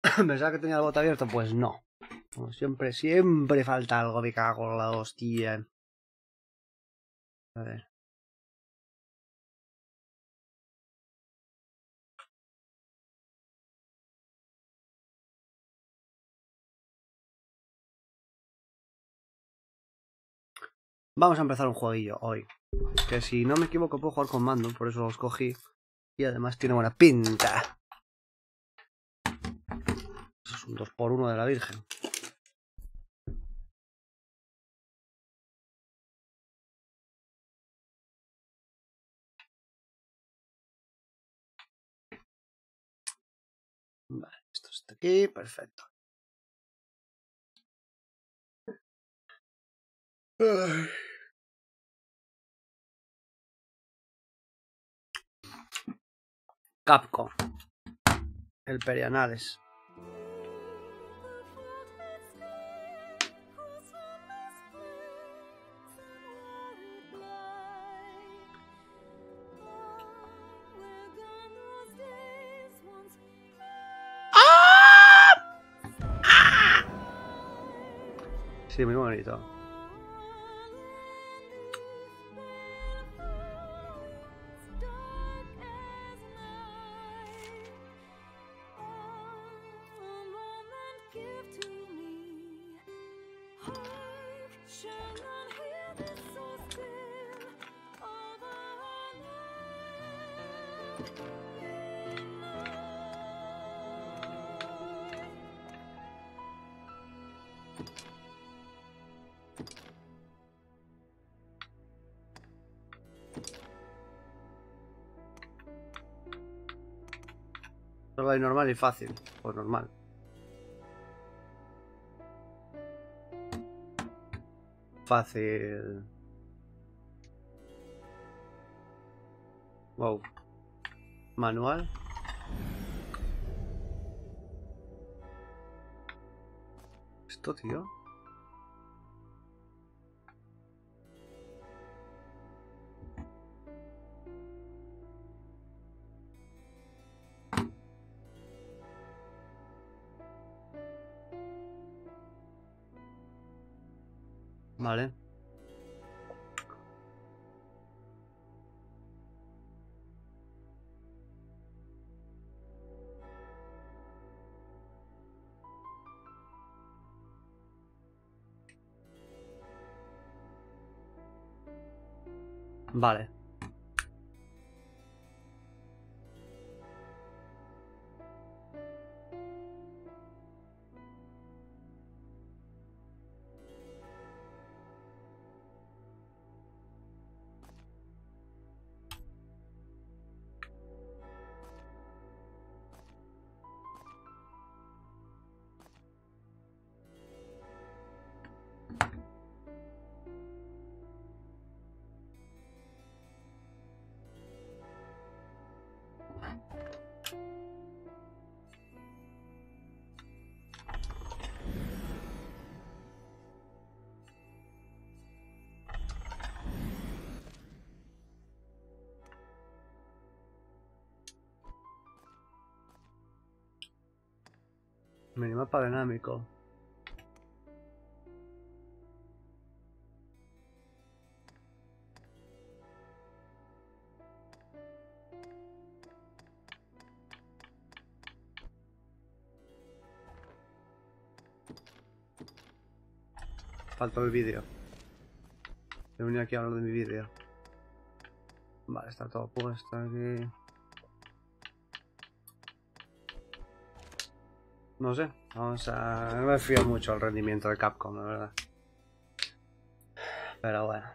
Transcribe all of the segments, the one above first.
Pensaba que tenía el bot abierto, pues no. Como siempre falta algo, me cago en la hostia. A ver. Vamos a empezar un jueguillo hoy. Que si no me equivoco puedo jugar con mando, por eso los cogí. Y además tiene buena pinta. Eso es un 2x1 de la Virgen. Vale, esto está aquí, perfecto. Ay. Capcom. El Perianales. Sí, muy bonito. Solo hay normal y fácil. Pues normal. Fácil. Wow. Manual. Esto, tío. Vale. Vale. Minimapa dinámico. Falta el vídeo. He venido aquí a hablar de mi vídeo. Vale, está todo puesto aquí. No sé, vamos a... No me fío mucho al rendimiento de Capcom, la verdad. Pero bueno.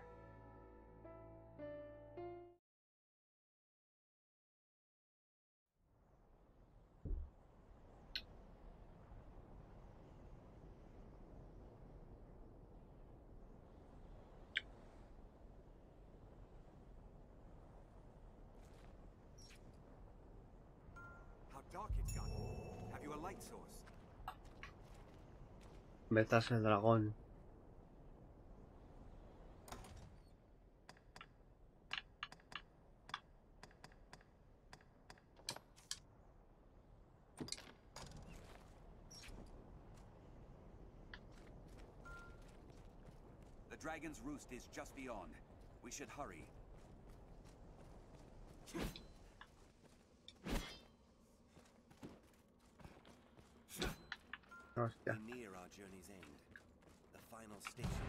Betas el dragón. dragon's roost is just beyond. We should hurry. Hostia. We near our journey's end. The final station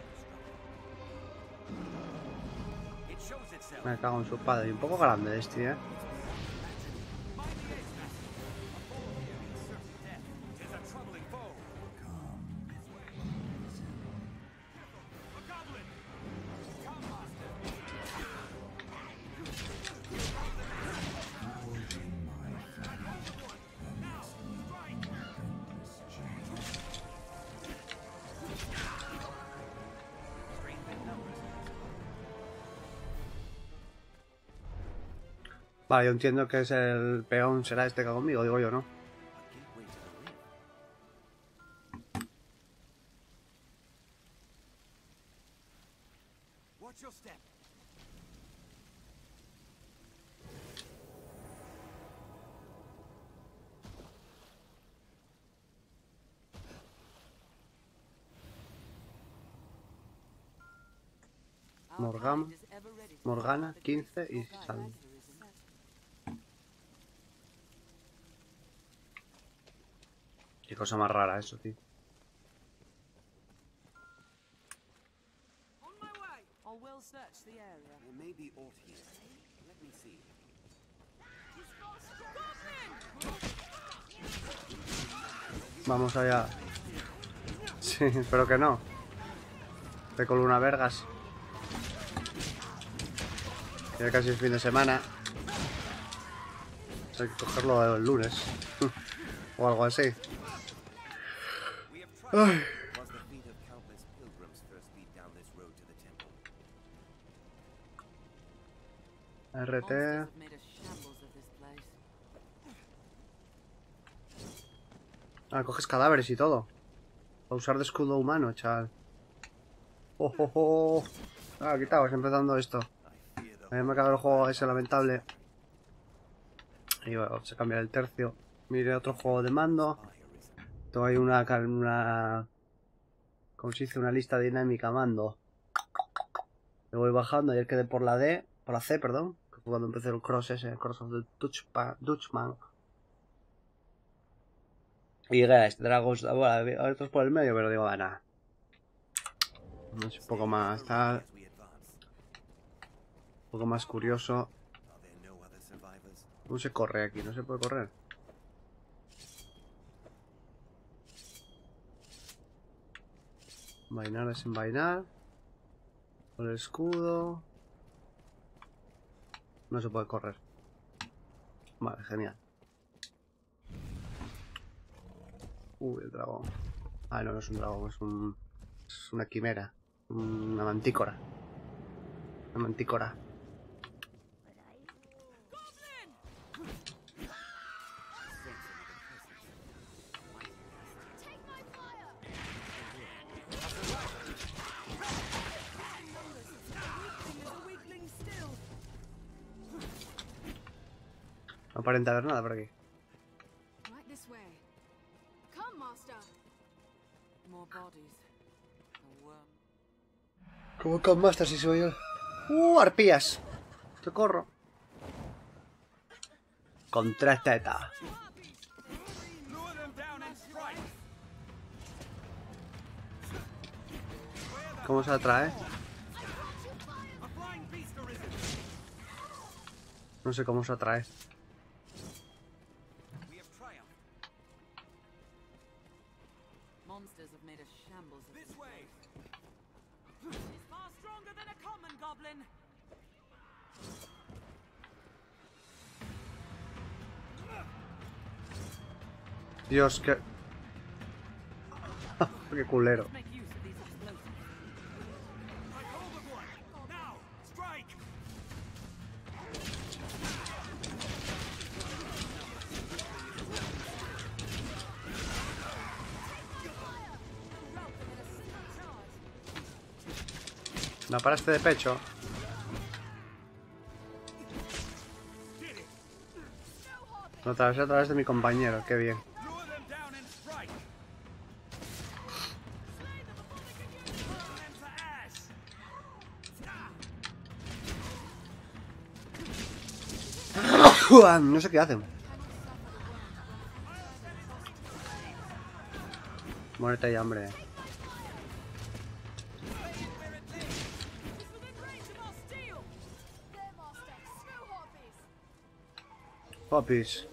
of our struggle. It shows itself. Me cago en su padre. Y un poco grande este, ¿eh? Vale, yo entiendo que es el peón, será este que va conmigo, digo yo, ¿no? Watch your step. Morgana, 15 y Sal. Qué cosa más rara eso, tío. There may be aught here. Let me see. Vamos allá. Sí, espero que no. De columna vergas. Ya casi el fin de semana. Hay que cogerlo el lunes. O algo así. Ay. RT. Ah, coges cadáveres y todo. A usar de escudo humano, chaval. Oh, oh, oh. Ah, quitaos, empezando esto. A mí me ha quedado el juego ese lamentable. Y bueno, vamos a cambiar el tercio. Mire, otro juego de mando. Tengo ahí una como se dice, una lista dinámica mando. Le voy bajando y él quede por la D, por la C, perdón. Que fue cuando empecé el cross ese, el cross of the Dutchman. Y llega este Dragos, bueno, a ver, estos por el medio, pero digo, nada. No es un poco más, está un poco más curioso. ¿Cómo se corre aquí? ¿No se puede correr? Vainar, desenvainar. Con el escudo. No se puede correr. Vale, genial. Uy, el dragón. Ah, no, no es un dragón, es una quimera. Una mantícora. Una mantícora. No aparenta haber nada por aquí. Como con Master si soy yo. Arpías. Socorro. Con 3 tetas. ¿Cómo se atrae? No sé cómo se atrae. Dios, qué... qué culero. ¿La paraste de pecho? Lo atravesé a través de mi compañero, qué bien. No sé qué hacen. Muérete ya, hombre. Popis.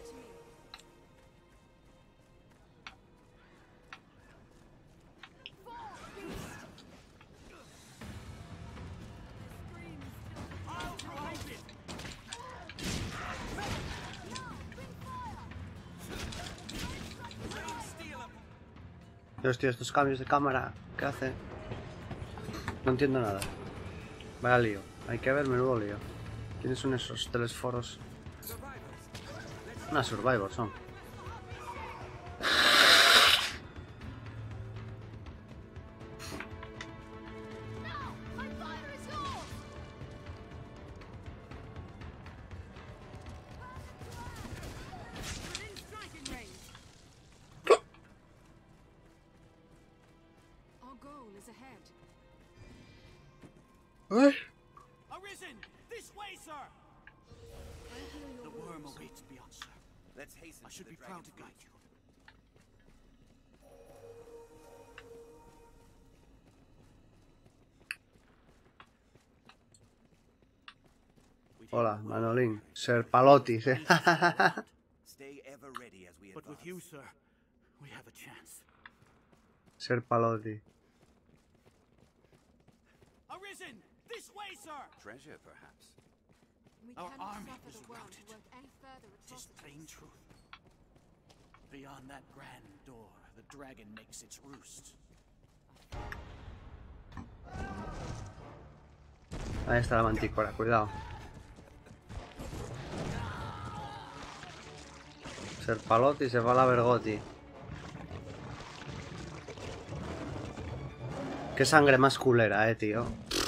Dios, tío, estos cambios de cámara, ¿qué hace? No entiendo nada. Vaya lío. Hay que ver, menudo lío. ¿Quiénes son esos telesforos? Una Survivor son. ¿Eh? Arisen! This way, sir! The worm awaits beyond, sir. Let's hasten I to should the be proud to dragon's guide you. Hola, Manolín. Ser Palotis, eh. Stay ever ready as we But with advance. you, sir, we have a chance. Ser Paloti. Arisen! This way, sir! Treasure, perhaps. Our army is routed. Tis plain truth. Beyond that grand door, the dragon makes its roost. Ahí está la mantícora, cuidado. Ser Paloti se va a la Vergoti. Qué sangre más culera, tío.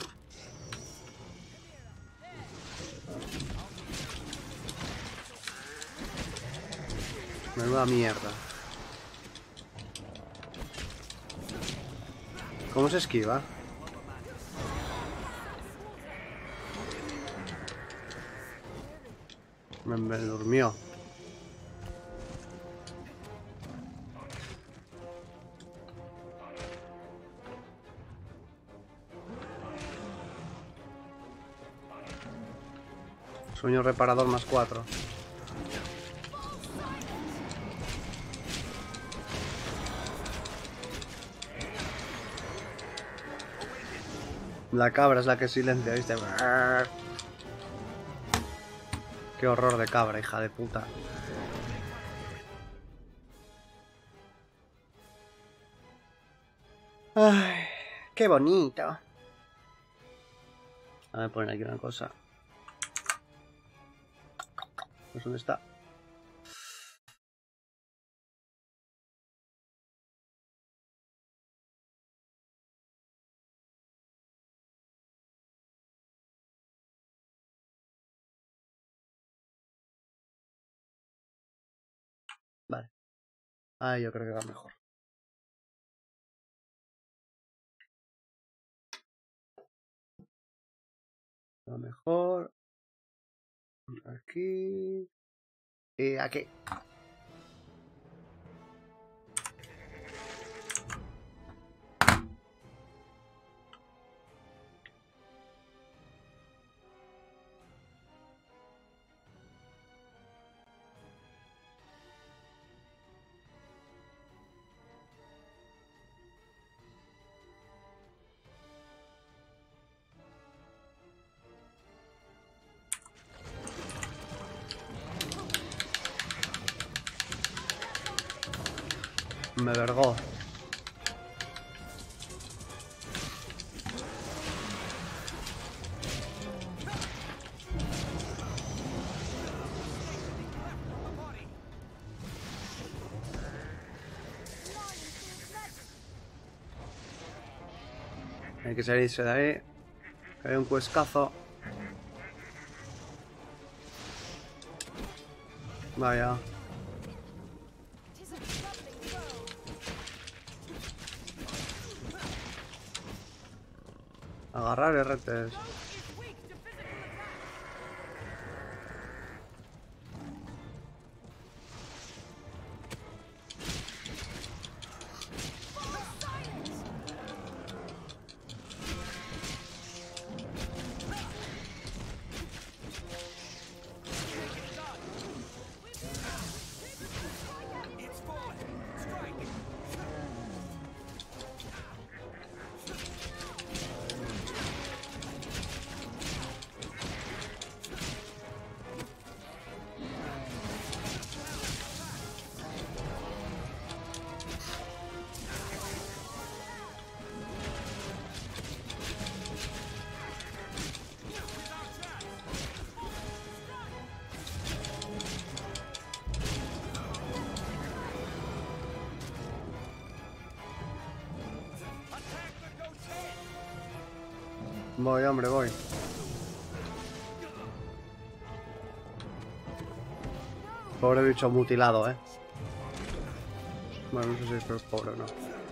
Menuda mierda. ¿Cómo se esquiva? Me durmió. Sueño reparador más 4. La cabra es la que silencia, ¿viste? Qué horror de cabra, hija de puta. Ay, qué bonito. A ver, poner aquí una cosa. Pues ¿dónde está? Vale. Ah, yo creo que va mejor. Va mejor. Aquí. Y aquí. Me vergó. Hay que salirse de ahí. Que hay un cuescazo. Vaya. Agarrar RTs. Voy, hombre, voy. Pobre bicho mutilado, ¿eh? Bueno, no sé si esto es pobre o no.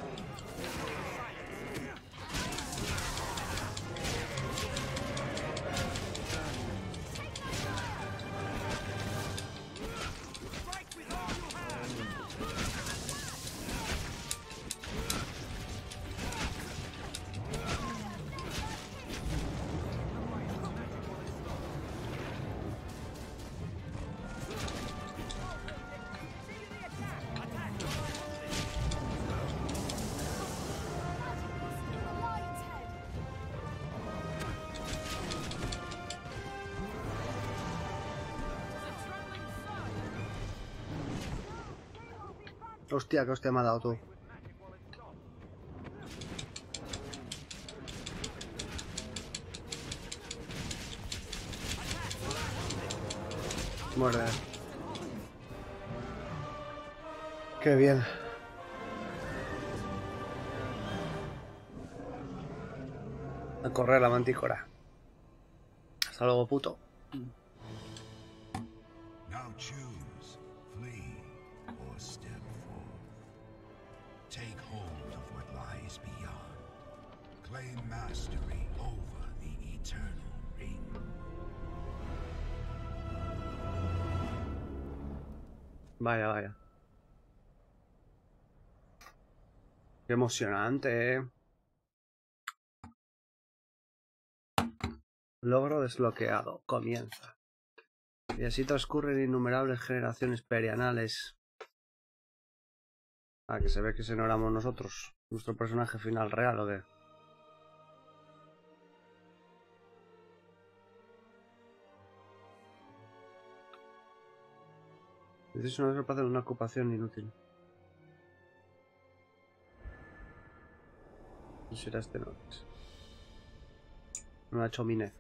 Hostia, que hostia me ha dado tú. Muerde. Qué bien. A correr la mantícora. Hasta luego, puto. Now choose, flee, or step forth. Take hold of what lies beyond. Claim mastery over the eternal ring. Vaya, vaya. Qué emocionante, ¿eh? Logro desbloqueado. Comienza. Y así transcurren innumerables generaciones perianales. Ah, que se ve que ese no éramos nosotros. Nuestro personaje final real, ¿o qué? Es una vez para hacer una ocupación inútil. ¿Qué será este no? Una chominez.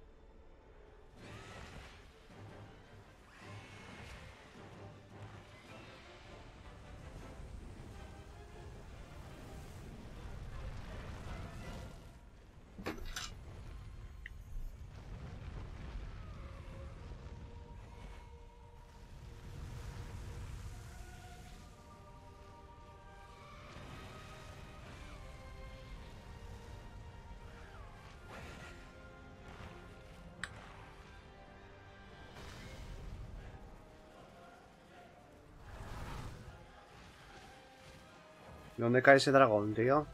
¿Dónde cae ese dragón, tío?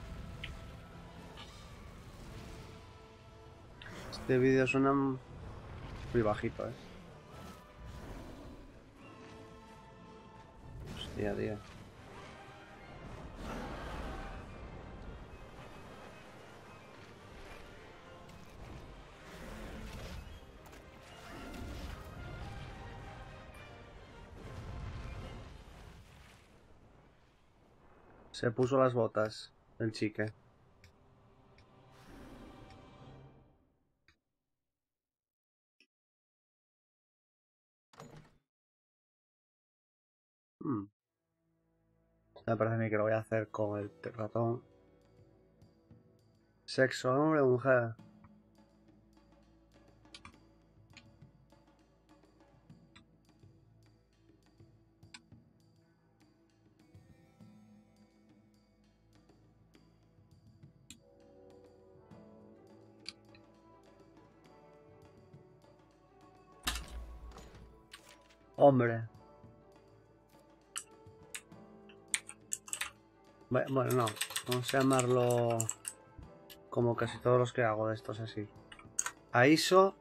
Este vídeo suena muy bajito, ¿eh? Hostia, tío. Se puso las botas, el chique. Me parece a mí que lo voy a hacer con el ratón. Sexo, hombre o mujer. Hombre. Bueno, no. Vamos a llamarlo como casi todos los que hago de estos así. AISO.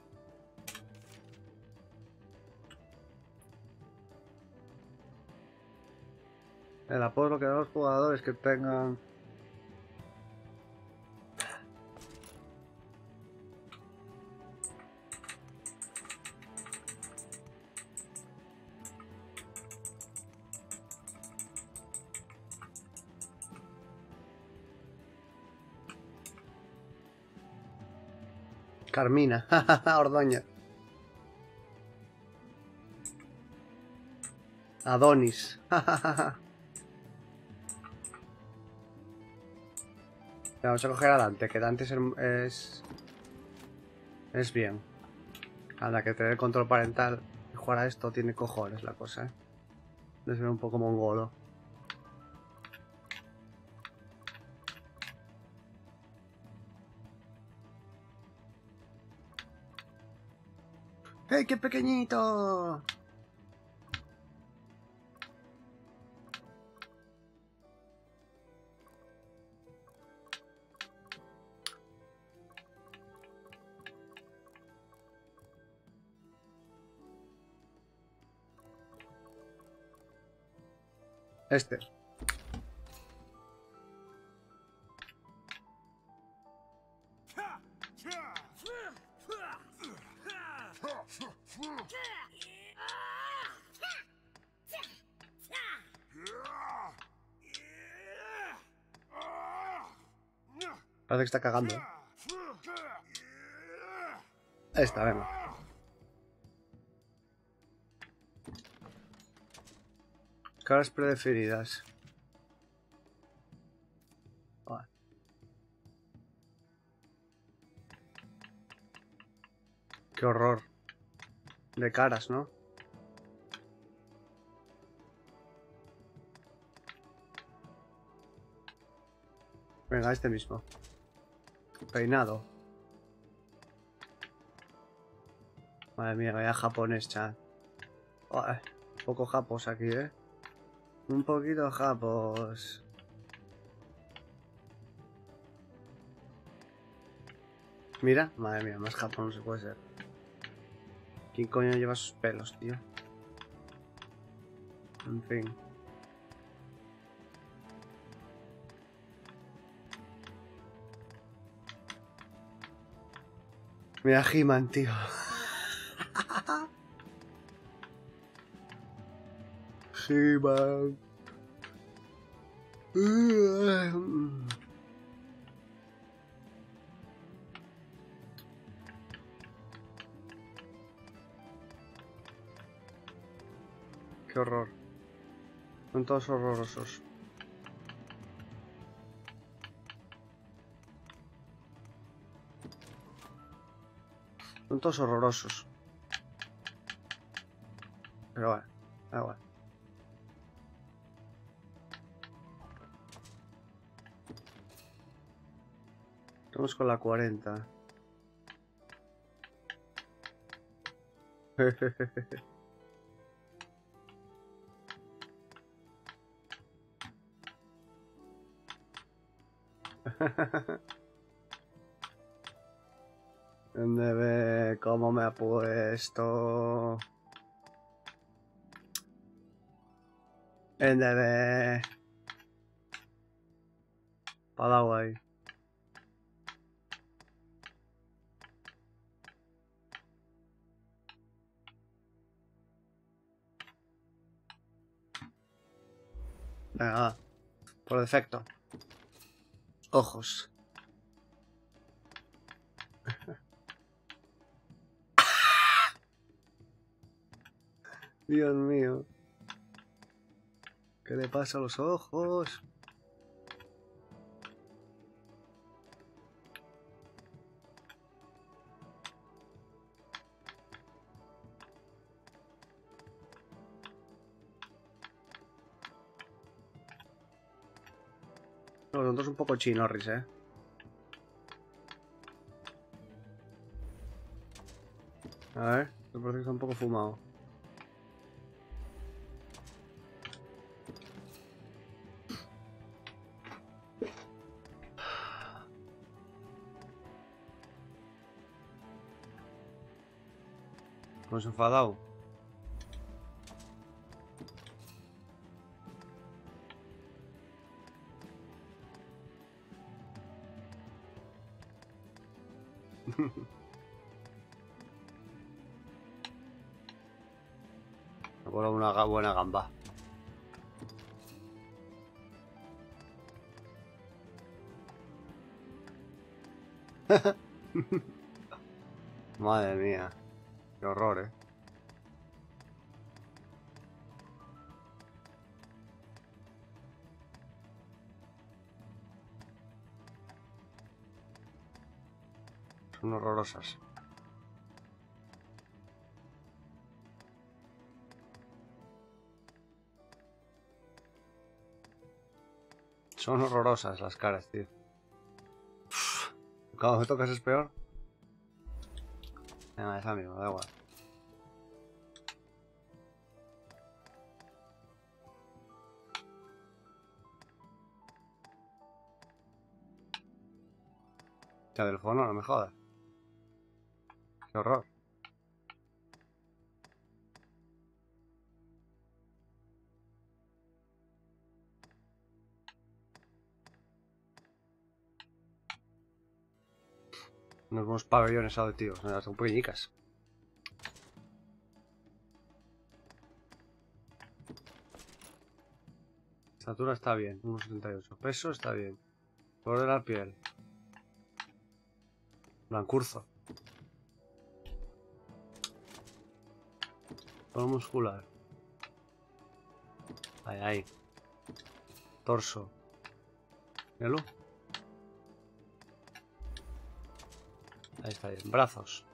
El apoyo que da a los jugadores que tengan... Carmina. Ordóñez. Adonis. Vamos a coger a Dante, que Dante es bien. Anda, que tener control parental y jugar a esto tiene cojones la cosa, ¿eh? De ser un poco mongolo. ¡Hey, qué pequeñito! Este. Parece que está cagando. Esta, venga. Caras predefinidas. Vale. Qué horror. De caras, ¿no? Venga, este mismo. Peinado. Madre mía, vaya japonés, chat. Un poco japos aquí, ¿eh? Un poquito japos. Mira, madre mía, más japón no se puede ser. ¿Quién coño lleva sus pelos, tío? En fin. Mira He-Man, tío. He-Man. Qué horror. Son todos horrorosos. Son todos horrorosos. Pero bueno, da igual. Estamos con la 40. NB, ¿cómo me ha puesto? NB. Paraguay. Venga, va. Por defecto. Ojos. Dios mío. ¿Qué le pasa a los ojos? Los otros un poco chinorris, ¿eh? A ver, me parece que está un poco fumado. ¿No se ha enfadado? Me acuerdo de una buena gamba. Madre mía. Qué horror, ¿eh? Son horrorosas. Son horrorosas las caras, tío. Cuando me tocas es peor. Venga, es amigo, da igual. Ya del fono, no me jodas. Qué horror. Unos buenos pabellones auditivos, son pequeñicas. Estatura está bien, 1,78. Peso está bien. Color de la piel. Blancurzo. Tono muscular. Ahí, ahí. Torso. Míralo. Ahí está bien. Brazos.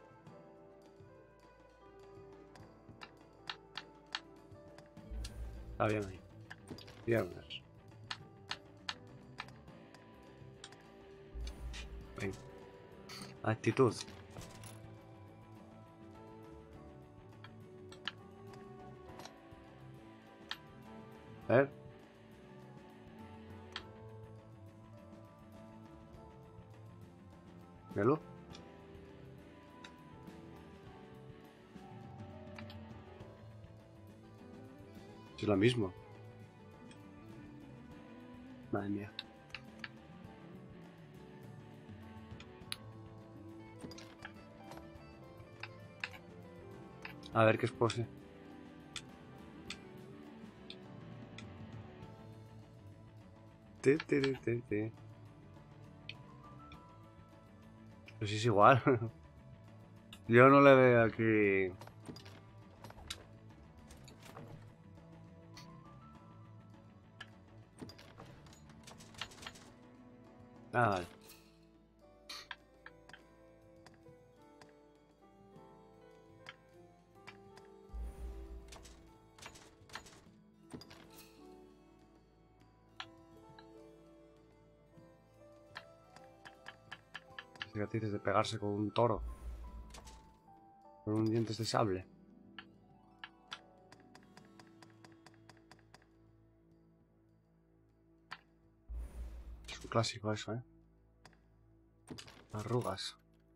Está bien ahí. Piernas. Venga. Actitud. A ver. Míralo. Es lo mismo. Madre mía. A ver qué es pose. Pues es igual. Yo no le veo aquí. Ah, vale. Cicatrices de pegarse con un toro. Con un dientes de sable. Es un clásico eso, ¿eh? Arrugas.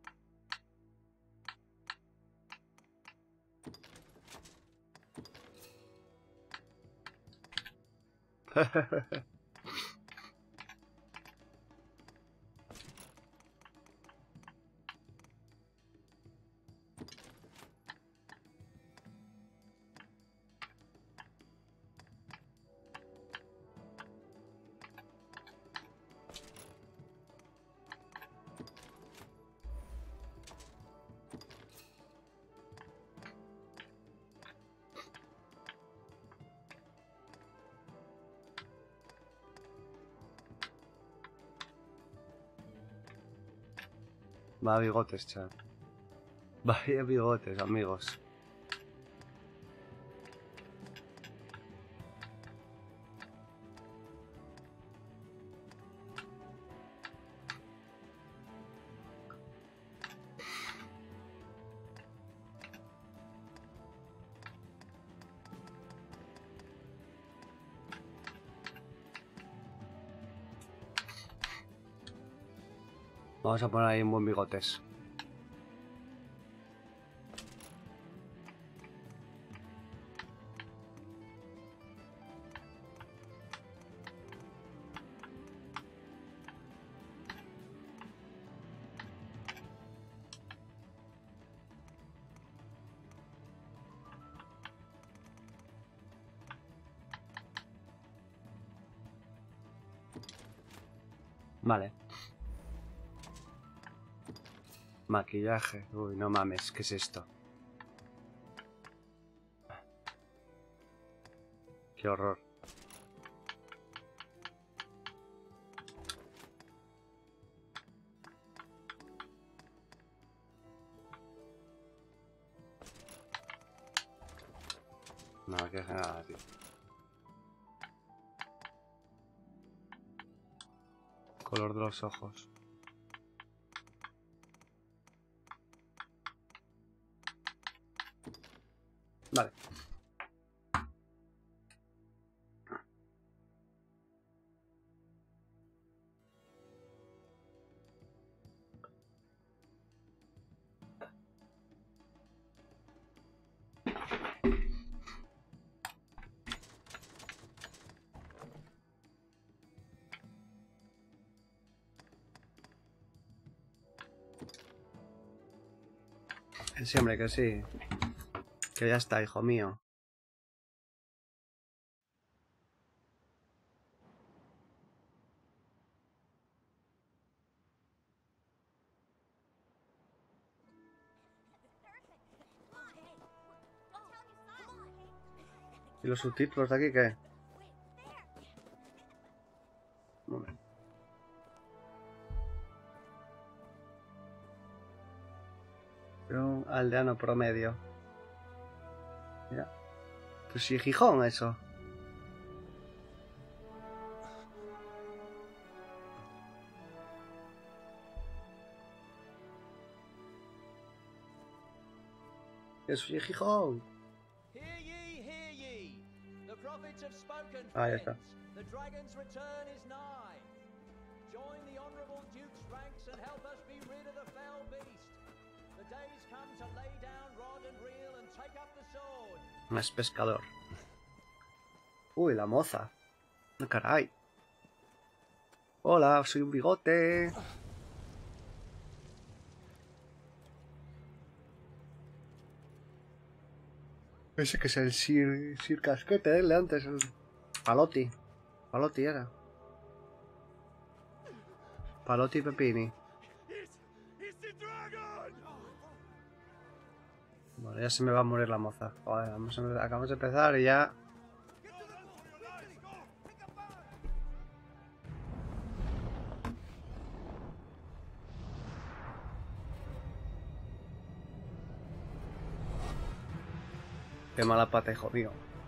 Va, bigotes, chat. Vaya bigotes, amigos. Vamos a poner ahí un buen bigotes. Vale. Maquillaje. Uy, no mames, ¿qué es esto? Qué horror. No, aquí es nada, tío. Color de los ojos. Vale. Sí, hombre, que sí. Que ya está, hijo mío. ¿Y los subtítulos de aquí qué? Un momento. Un aldeano promedio. Mira. Pues sí, Gijón, eso. Eso sí, Gijón. Hear ye, hear ye. The prophets have spoken, Ah, ya está. friends. The dragon's return is nigh. Join the honorable duke's ranks and help us be rid of the fell beast. The day's come to lay down rod and reel and take up the sword. Más pescador. Uy, la moza. Ah, caray. Hola, soy un bigote. Ese que es el Sir Casquete, el de antes, el Palotti. Palotti era. Palotti Pepini. Bueno, ya se me va a morir la moza. Joder, acabamos de empezar y ya... Qué mala pata, hijo mío.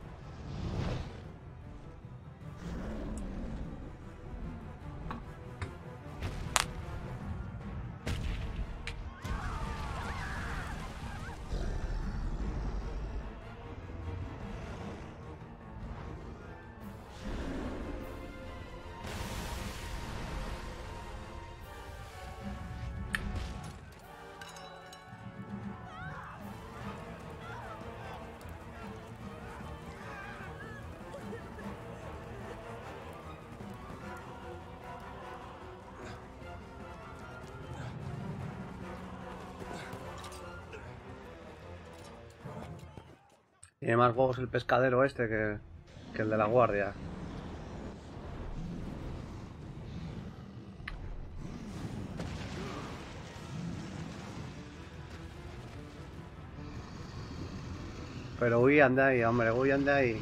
Tiene más huevos el pescadero este que el de la guardia. Pero huyan de ahí, hombre, huyan de ahí.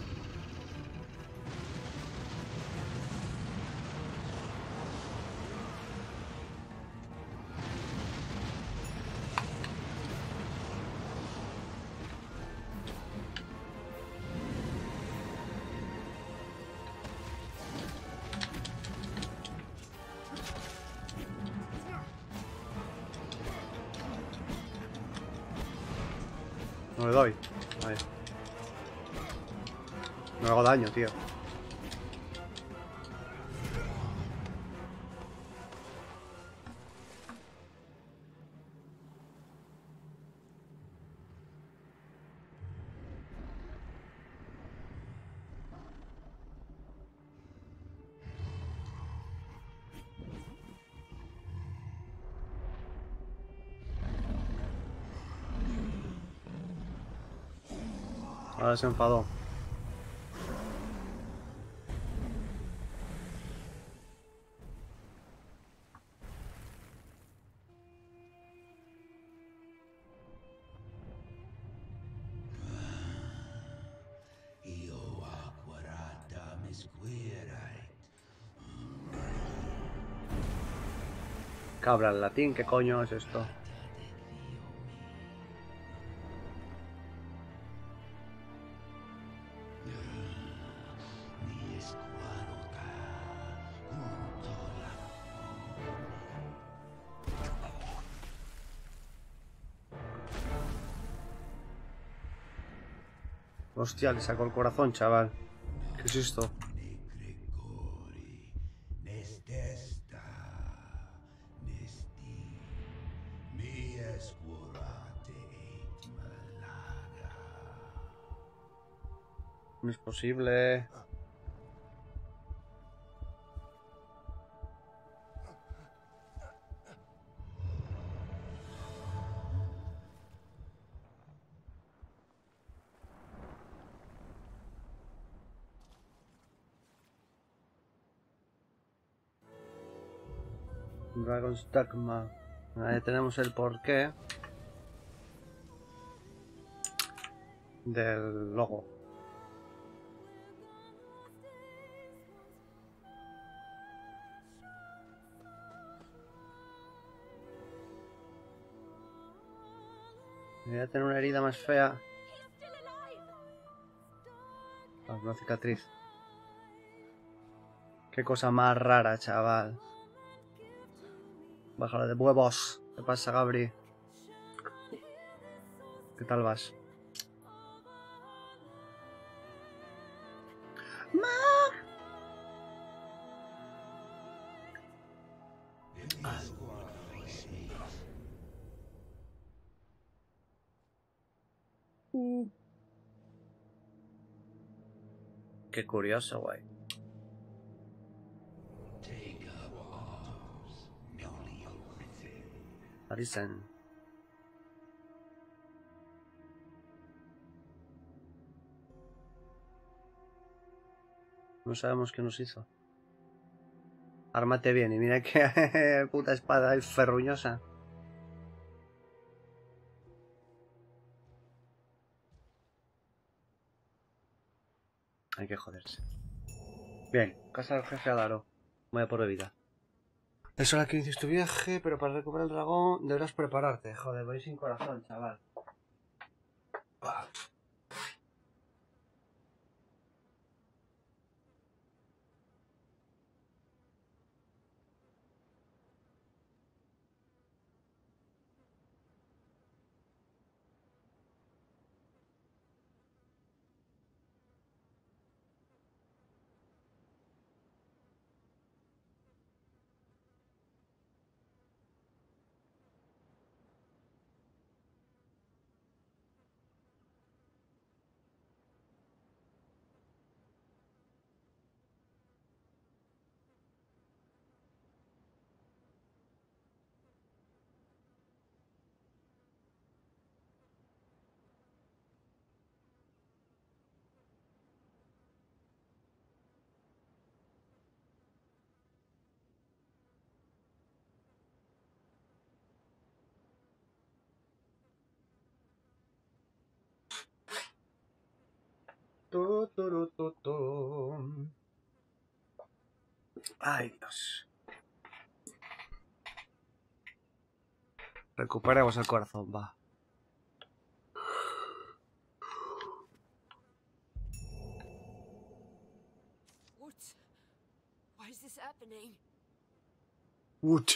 No le doy. Ahí. No le hago daño, tío. Ahora se enfadó. Cabra en latín, ¿qué coño es esto? Hostia, le sacó el corazón, chaval. ¿Qué es esto? Gregori, Nestesta, Nesti, mi escurate et malaga. No es posible. Dragon's Dogma. Ahí tenemos el porqué del logo. Voy a tener una herida más fea. Ah, una cicatriz. Qué cosa más rara, chaval. Bájala de huevos. ¿Qué pasa, Gabri? ¿Qué tal vas? Qué curioso, güey. Arisen. No sabemos qué nos hizo. Ármate bien y mira qué puta espada es ferruñosa. Hay que joderse. Bien, casa del jefe Adaro. Voy a por bebida. Es hora que inicies tu viaje, pero para recuperar el dragón deberás prepararte. Joder, voy sin corazón, chaval. Ay, Dios. Recuperemos el corazón, va. What? Why is this happening? Wood.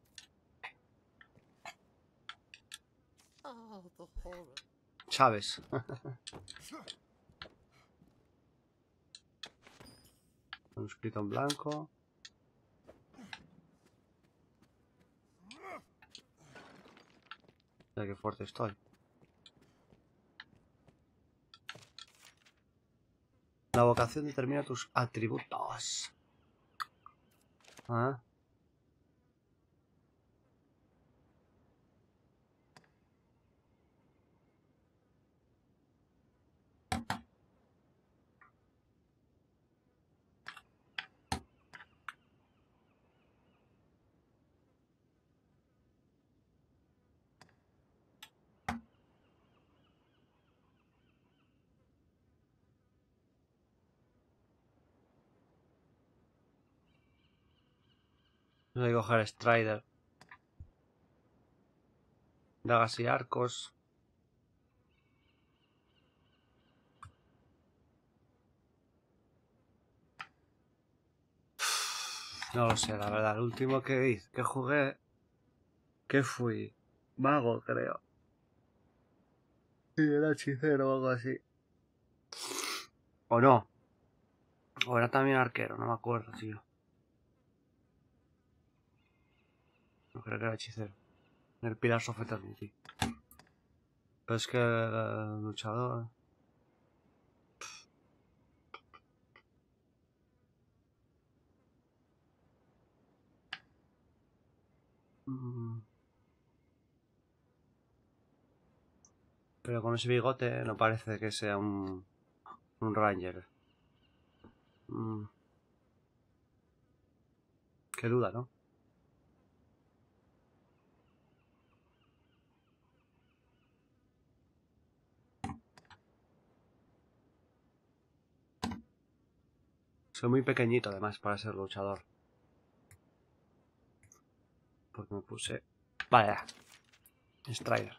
Oh, the horror. Chávez. Un escrito en blanco. Mira qué fuerte estoy. La vocación determina tus atributos. ¿Ah? Voy a coger Strider. Dagas y arcos. No lo sé, la verdad. El último que hice, que jugué... ¿Qué fui? Mago, creo. Sí, era hechicero o algo así. ¿O no? O era también arquero, no me acuerdo, tío. No creo que era hechicero. El Pilar Sofe también, sí. Pero es que el luchador... Pero con ese bigote no parece que sea un Ranger. Qué duda, ¿no? Soy muy pequeñito además para ser luchador. Porque me puse... Vaya. Strider.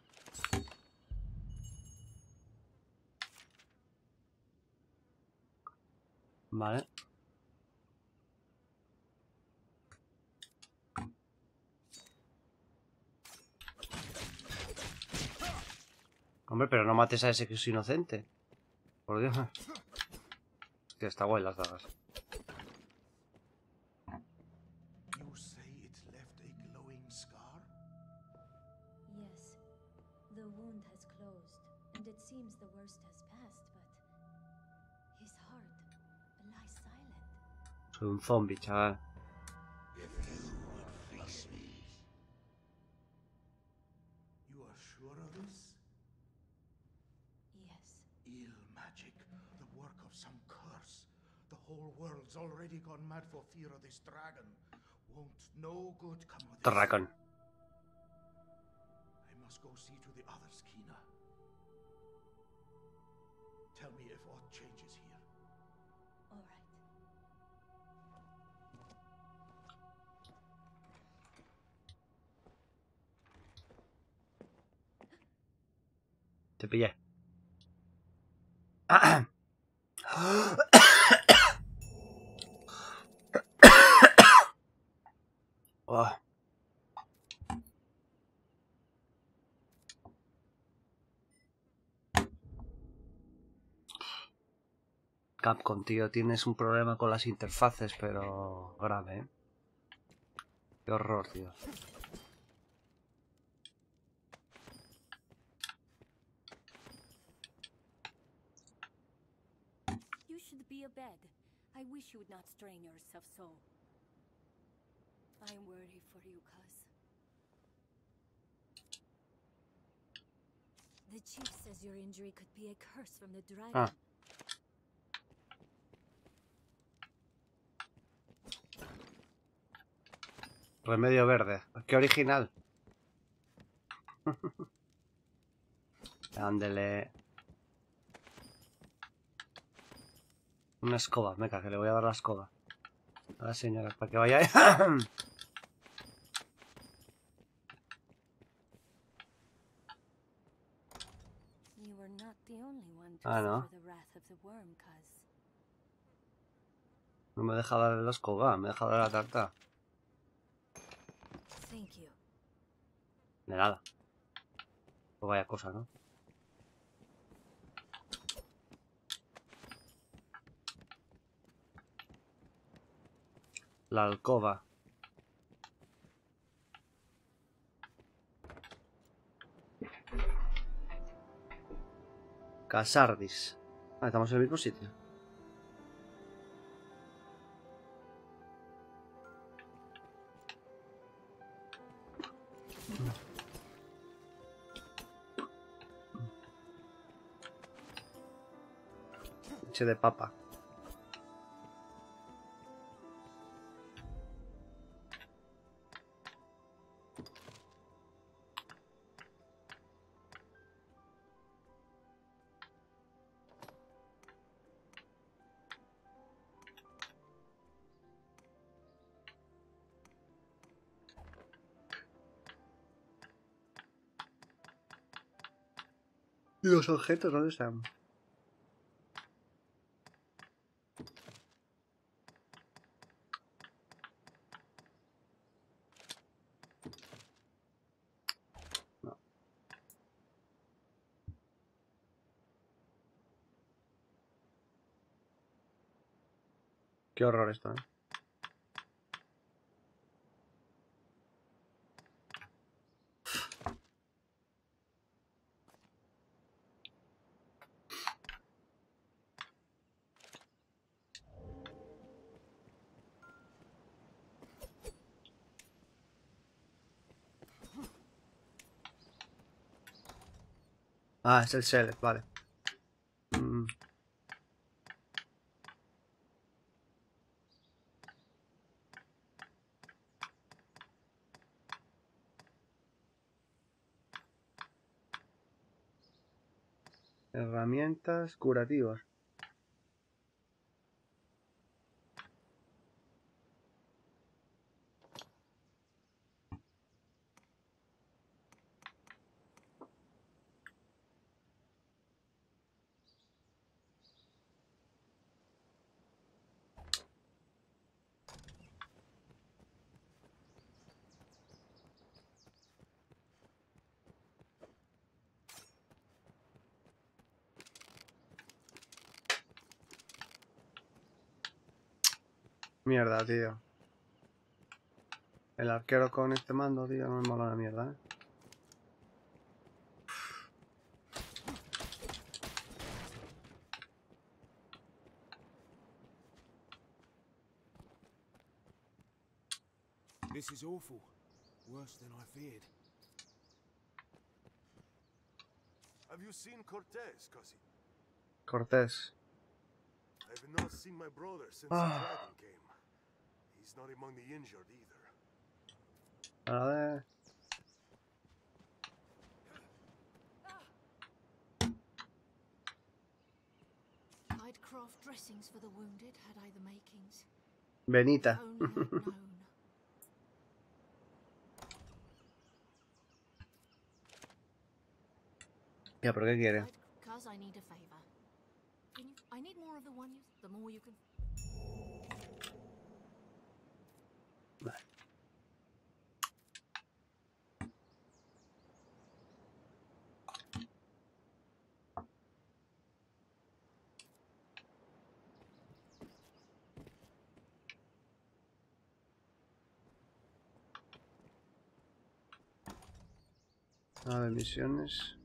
Vale. Hombre, pero no mates a ese que es inocente. Por Dios. Hostia, está guay las dagas. You say it left a glowing scar? Yes. The wound has closed, and it seems the worst has passed, but his heart lies silent. Soy un zombie, chaval. If you would face me. You are sure of this? Yes. Ill magic, the work of some curse. The whole world's already gone mad for fear of this dragon. Won't no good come of this? Dragon. I must go see to the others, Kina. Tell me if aught changes here. All right. Te pillé. Oh. Capcom, tío, tienes un problema con las interfaces, pero grave, ¿eh? Qué horror, tío. You should be abed. I wish you would not strain yourself so. I'm worried for you, cuz. The chief says your injury could be a curse from the dragon. Ah. Remedio verde. Qué original. Ándele. Una escoba, meca, que le voy a dar la escoba a la señora para que vaya. You were not the only one to Ah, no. suffer the wrath of the worm, cuz. No me deja darle la escoba, me deja dar la tarta. Thank you. De nada. Pues vaya cosa, ¿no? La alcoba. Casardis. Ah, estamos en el mismo sitio. Leche de papa. ¿Y los objetos dónde están? No. Qué horror esto, ¿eh? Ah, es el Select, vale. Herramientas curativas. Mierda, tío. El arquero con este mando, tío, no me mola la mierda, ¿eh? This is awful. Worse than I feared. Have you seen Cortez, cousin? Cortés. I've not seen my brother since the dragon came. He's not among the injured either. A ver. I'd craft dressings for the wounded had I the makings. Benita. Only I'd known. Ya, ¿pero qué quiere? Cuz I need a favor. Can you? I need more of the one you. The more you can. A ver, misiones.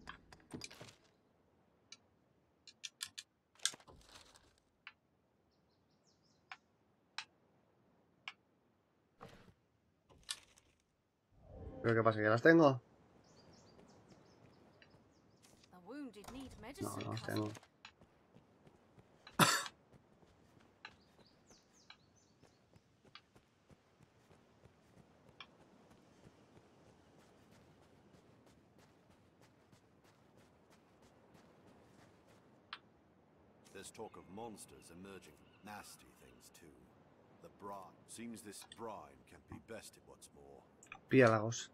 ¿Pero qué pasa? ¿Que las tengo? The wounded need No, medicine. no las cousin. tengo. There's talk of monsters emerging. Nasty things, too. The brine. Seems this brine can be bested what's more. Piélagos.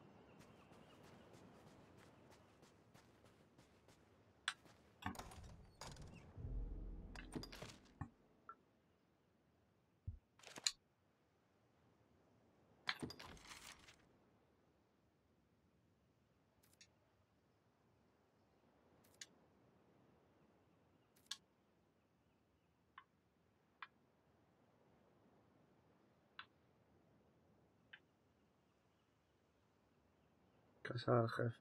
Casa del jefe.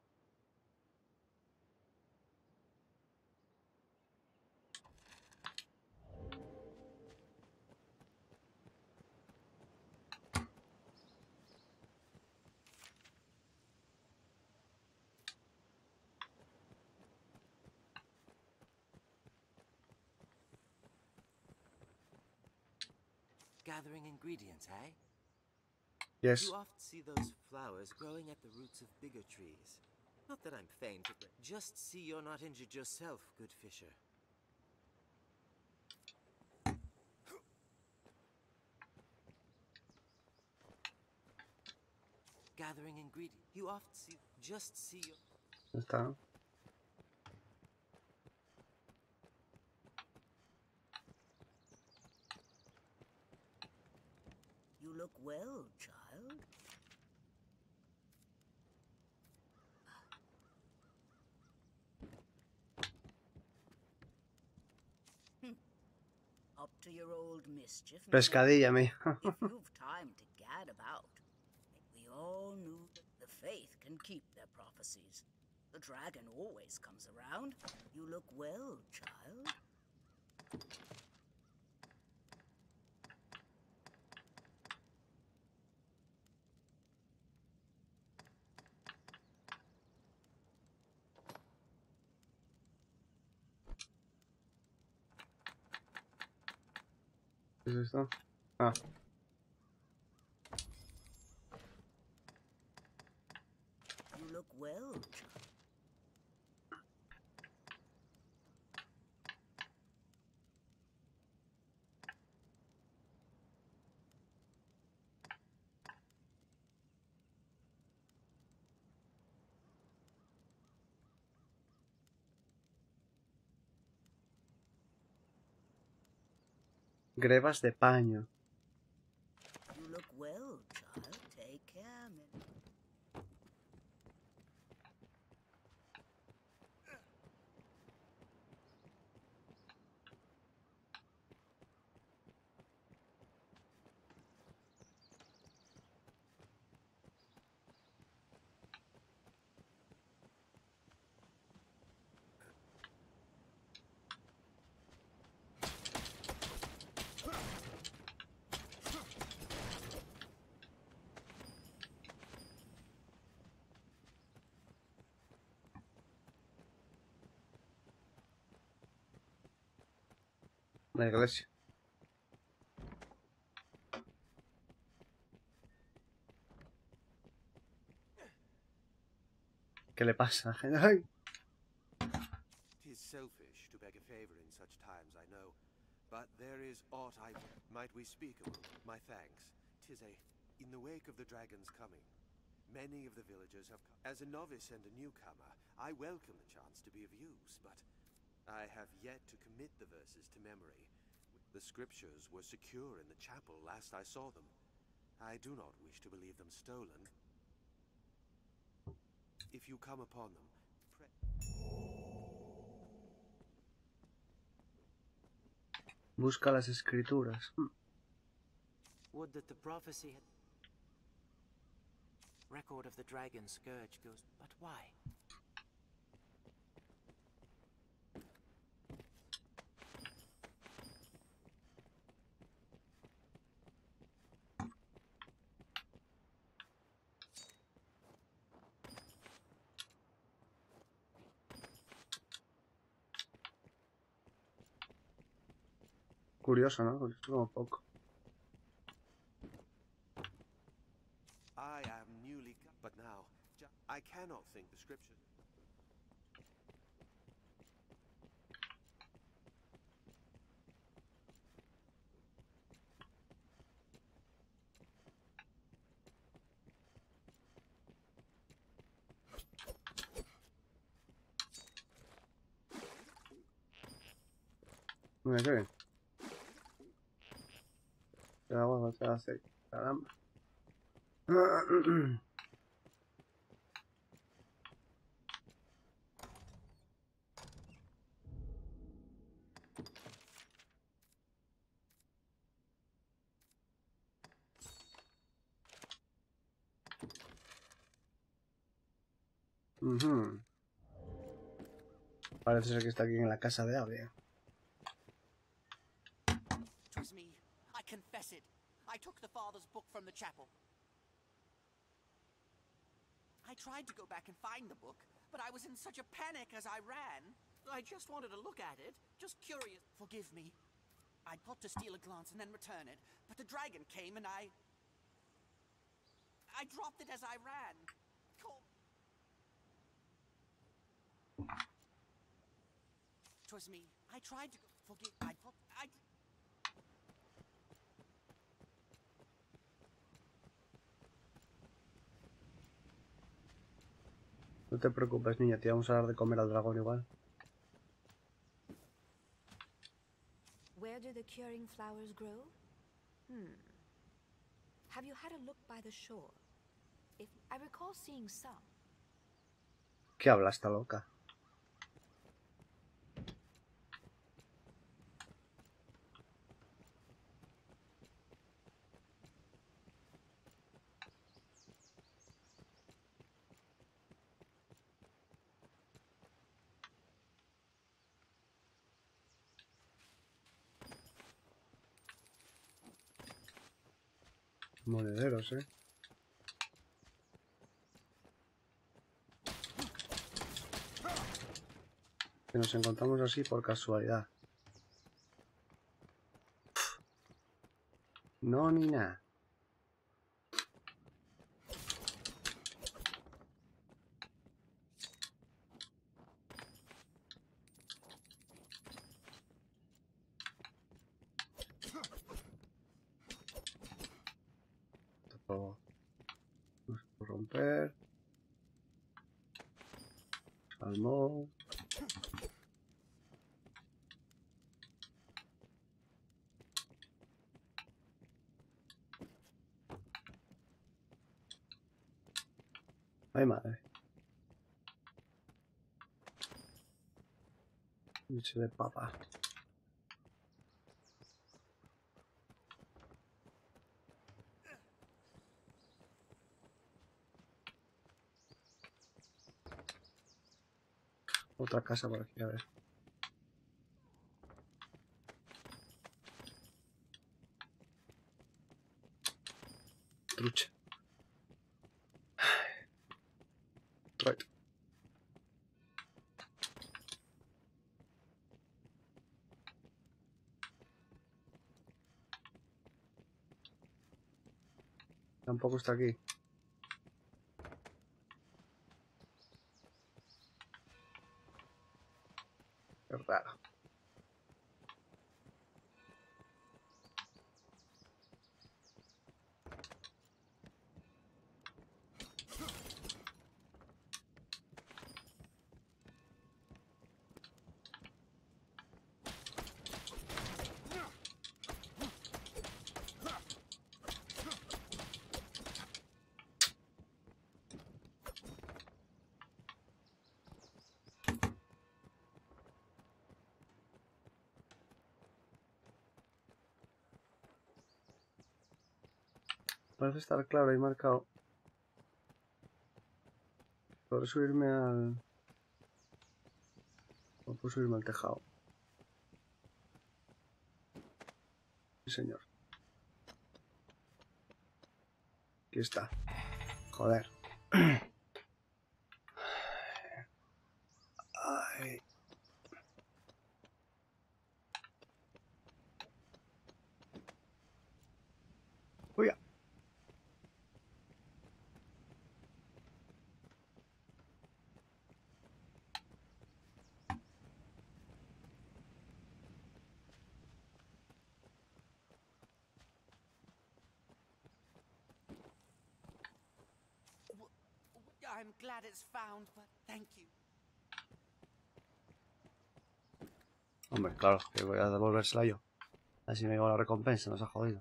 Gathering ingredients, eh? Yes. You often see those flowers growing at the roots of bigger trees. Not that I'm faint, but just see you're not injured yourself, good fisher. Gathering ingredients. You often see. Just see your. Ya está. You look well, child. Up to your old mischief. Pescadilla, me. If you've time to gad about, we all knew that the faith can keep their prophecies. The dragon always comes around. You look well, child. ¿Qué es esto? Ah. You look well, child. Grebas de paño. You look well, child. Take care, man. La iglesia. ¿Qué le pasa? ¡Ay! Tis selfish to beg a favor in such times, I know, but there is aught I might we speak of. My thanks. Tis in the wake of the dragon's coming. Many of the villagers have come. As a novice and a newcomer, I welcome the chance to be of use, but I have yet to commit the verses to memory. The scriptures were secure in the chapel last I saw them. I do not wish to believe them stolen. If you come upon them, Busca las escrituras. Would that the prophecy had... Record of the dragon scourge goes... But why? Curioso, ¿no? Curioso como poco. I am newly but now I cannot think the scripture. Mira qué bien. Ya bueno, se hace. Caramba. Parece ser que está aquí en la casa de Avia. 'Twas me. I confess it. I took the father's book from the chapel. I tried to go back and find the book, but I was in such a panic as I ran. I just wanted to look at it, just curious. Forgive me. I thought to steal a glance and then return it, but the dragon came and I dropped it as I ran. Twas me. I tried to forgive. I thought No te preocupes, niña, te vamos a dar de comer al dragón igual. Where do the curing flowers grow? Have you had a look by the shore? If I recall seeing some. ¿Qué habla esta loca? Monederos, Que nos encontramos así por casualidad. No, ni nada. Tampoco. Vamos a romper. Salmón. Ay, madre. Leche de papa. Otra casa por aquí, a ver. Trucha. Right. Tampoco está aquí. Qué raro. Parece estar claro, ahí marcado. Podré subirme al... O puedo subirme al tejado. Sí, señor. Aquí está. Joder. Ay. Uy. I'm glad it's found, but thank you. Hombre, claro, que voy a devolvérsela yo. Así me llevo la recompensa, nos ha jodido.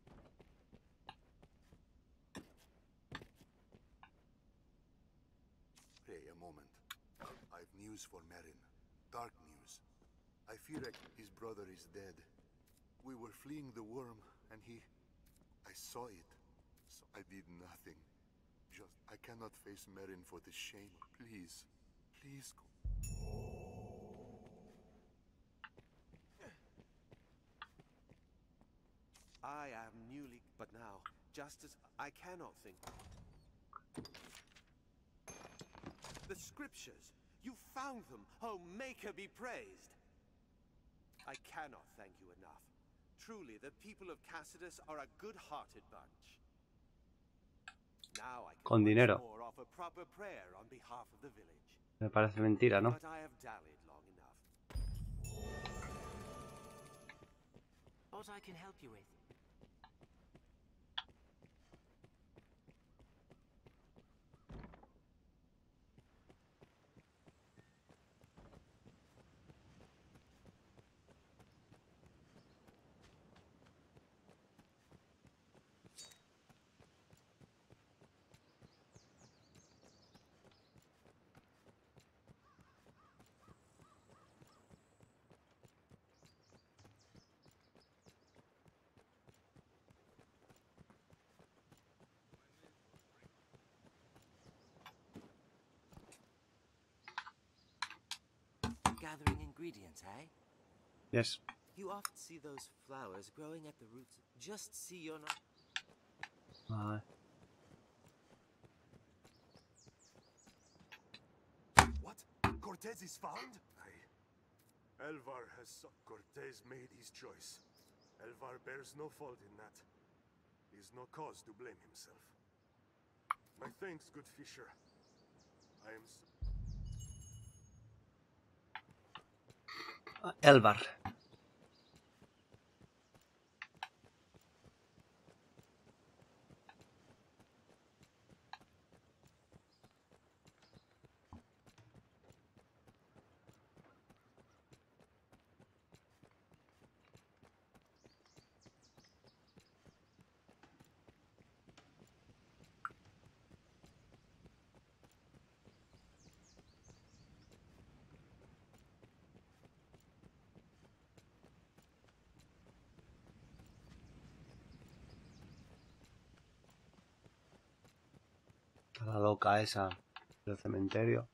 Hey, a moment. I've news for Merin. Dark news. I fear his brother is dead. We were fleeing the worm, and I saw it. So I did nothing. I cannot face Merin for the shame. Please. Please go. I am newly, but now, just as I cannot think. The scriptures! You found them! Oh, Maker be praised! I cannot thank you enough. Truly, the people of Cassidus are a good-hearted bunch. Now I can Con dinero. more offer proper prayer on behalf of the village. Me parece mentira, ¿no? But I have dallied long enough. What I can help you with? Gathering ingredients, eh? Yes. You often see those flowers growing at the roots. Just see you're not... Vale. What? Cortez is found? Elvar has... Cortez made his choice. Elvar bears no fault in that. He's no cause to blame himself. My thanks, good Fisher. I am... Elvar. La loca esa del cementerio.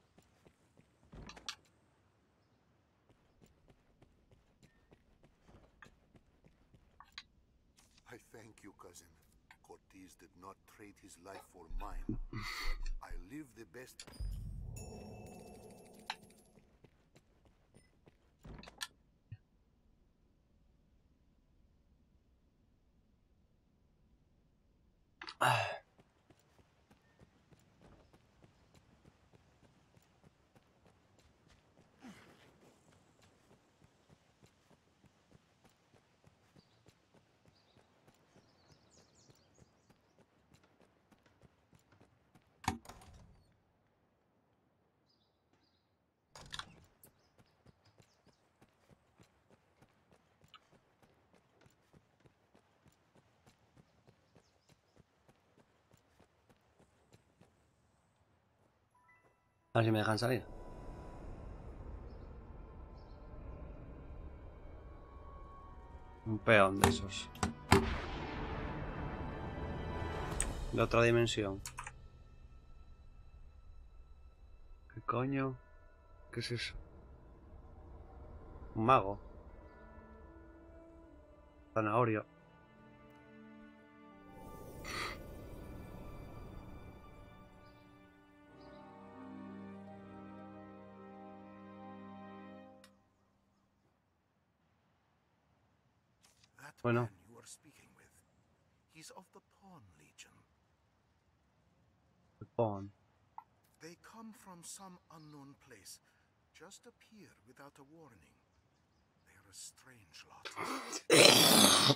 I thank you, cousin. Cortez did not trade his life for mine. I live the best... A ver si me dejan salir. Un peón de esos. De otra dimensión. ¿Qué coño? ¿Qué es eso? Un mago. Zanahorio. Bueno. You are speaking with. He's of the Pawn Legion. The Pawn. They come from some unknown place. Just appear without a warning. They're a strange lot.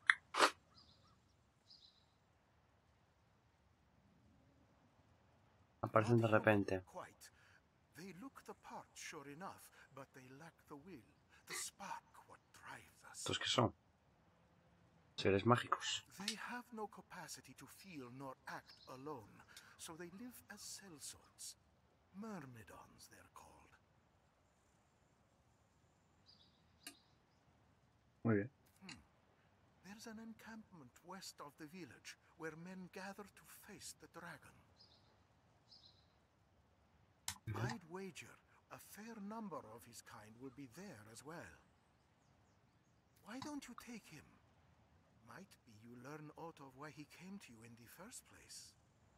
Aparecen de repente. Quite. They look the part, sure enough, but they lack the will, the spark, what drives us. ¿Estos qué son? Seres mágicos. They have no capacity to feel nor act alone, so they live as sellswords. Myrmidons, they're called. Muy bien. There's an encampment west of the village where men gather to face the dragon. I'd wager a fair number of his kind will be there as well. Why don't you take him? Might be you learn aught of why he came to you in the first place.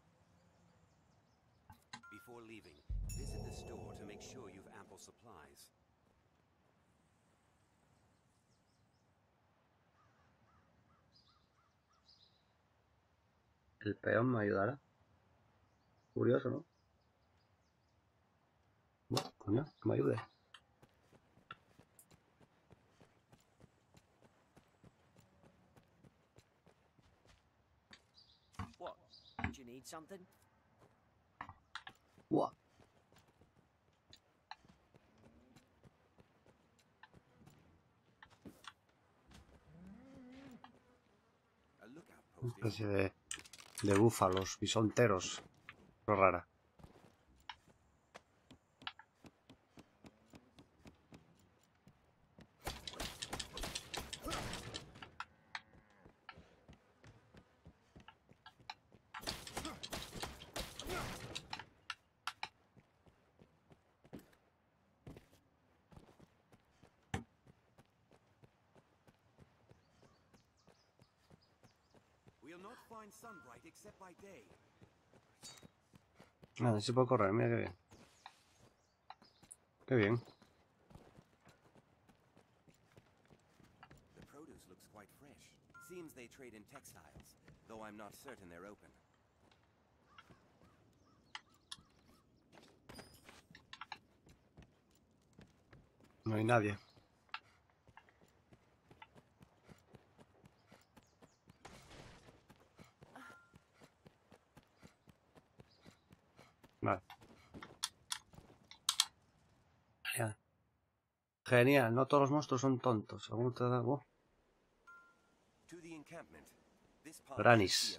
Before leaving, visit the store to make sure you've ample supplies. El peón me ayudará. Curioso, ¿no? Bueno, coño, que me ayude. What? Do you need something? What? Una especie de búfalos bisonteros. Pero rara. We Nada, sí puedo correr, mira qué bien. Qué bien. The produce looks quite fresh. Seems they trade in textiles, though I'm not certain they're open. No hay nadie. Vale. Genial. Genial, no todos los monstruos son tontos. Algunos te dan... Granis.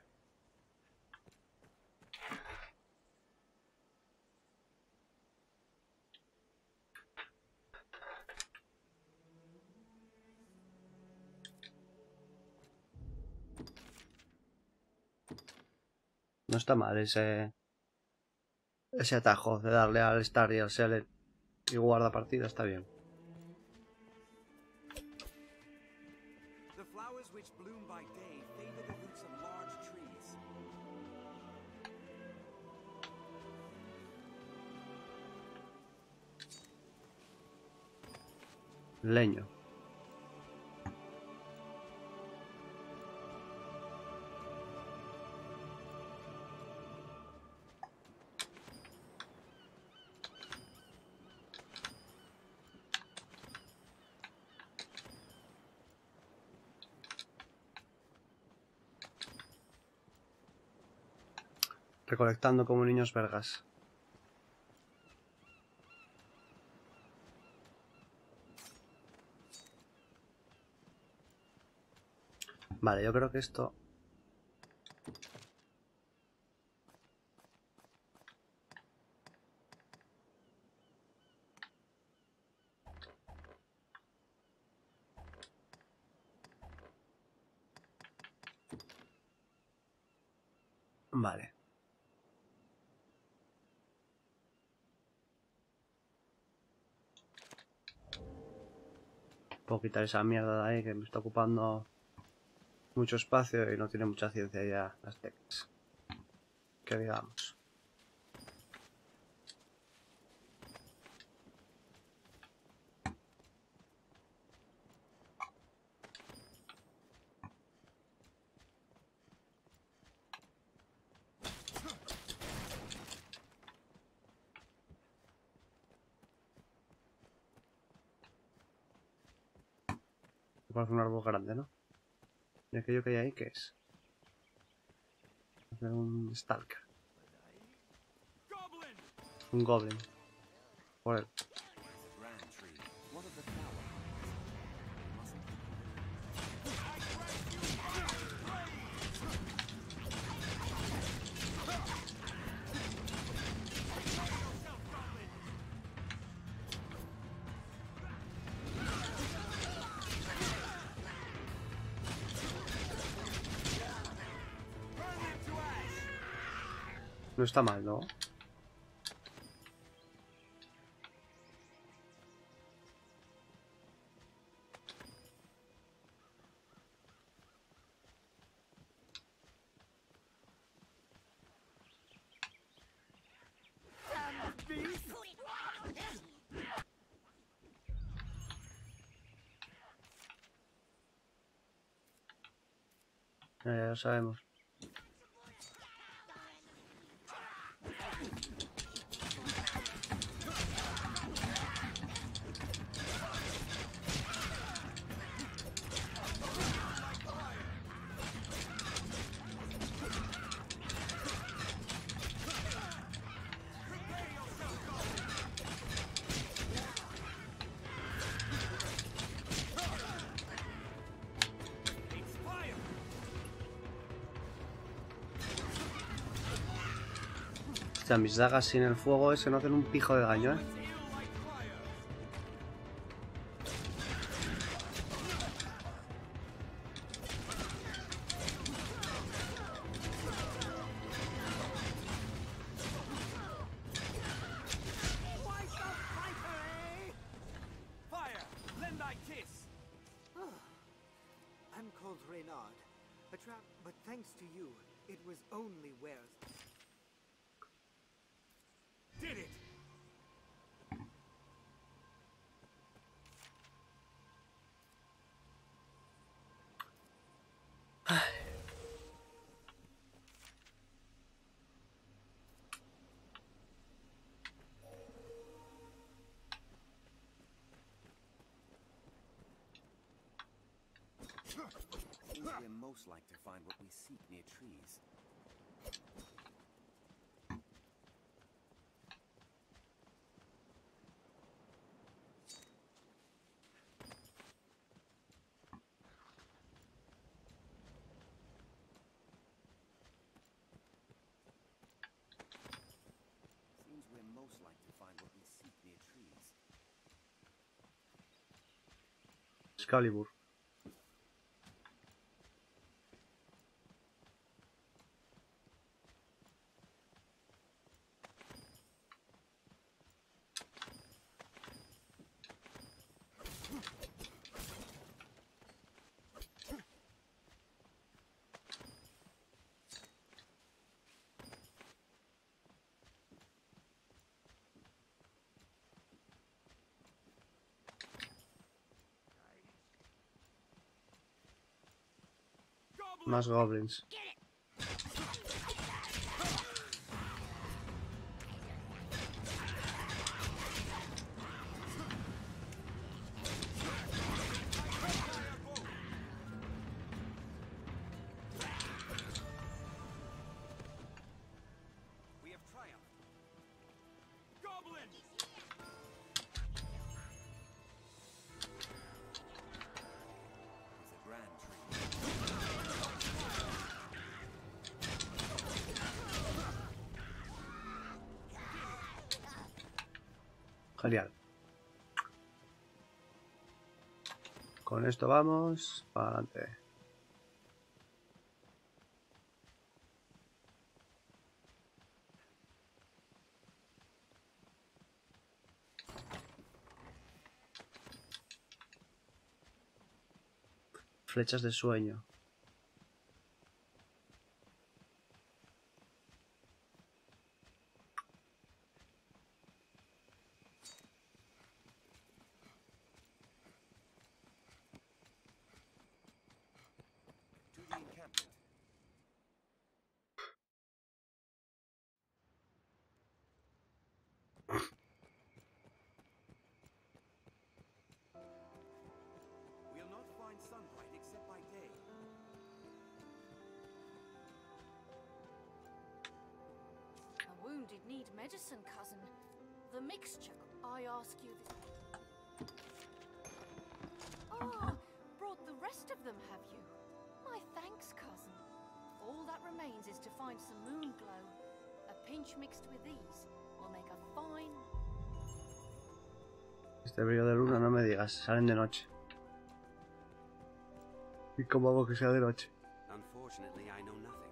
No está mal ese atajo de darle al Star y al Select y guarda partida, está bien. Leño. Recolectando como niños vergas. Vale, yo creo que esto... Vale. Puedo quitar esa mierda de ahí que me está ocupando mucho espacio y no tiene mucha ciencia ya las teclas. Que digamos. Parece un árbol grande, ¿no? ¿Y aquello que hay ahí qué es? Un Stalker. Un Goblin. Por él. No está mal, ¿no? Ya lo sabemos. O sea, mis dagas sin el fuego ese no hacen un pijo de daño, ¿eh? trap, but thanks to you, it was only wares. Did it! We're most like to find what we seek near trees. Seems we're most like to find what we seek near trees. Excalibur. Más goblins. We have triumphed. Goblin! It's a grand tree. Genial. Con esto vamos para adelante. Flechas de sueño. To the encampment. We'll not find sunlight except by day. A wounded need medicine, cousin. The mixture. I ask you this. Ah, brought the rest of them, have you? My thanks, cousin. All that remains is to find some moon glow. A pinch mixed with these will make a fine... Este brillo de luna, no me digas, salen de noche. ¿Y cómo hago que sea de noche? Unfortunately, I know nothing.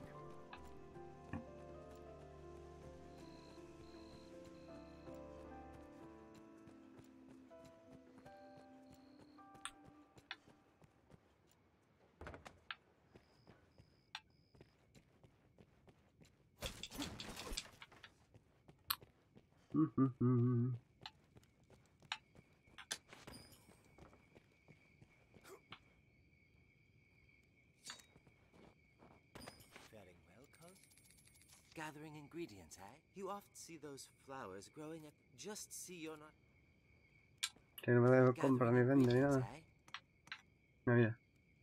Faring well, cuz? Gathering ingredients, eh? You oft see those flowers growing at... Just see you're not... Que no me compra ni vende ni nada. Mira, mira.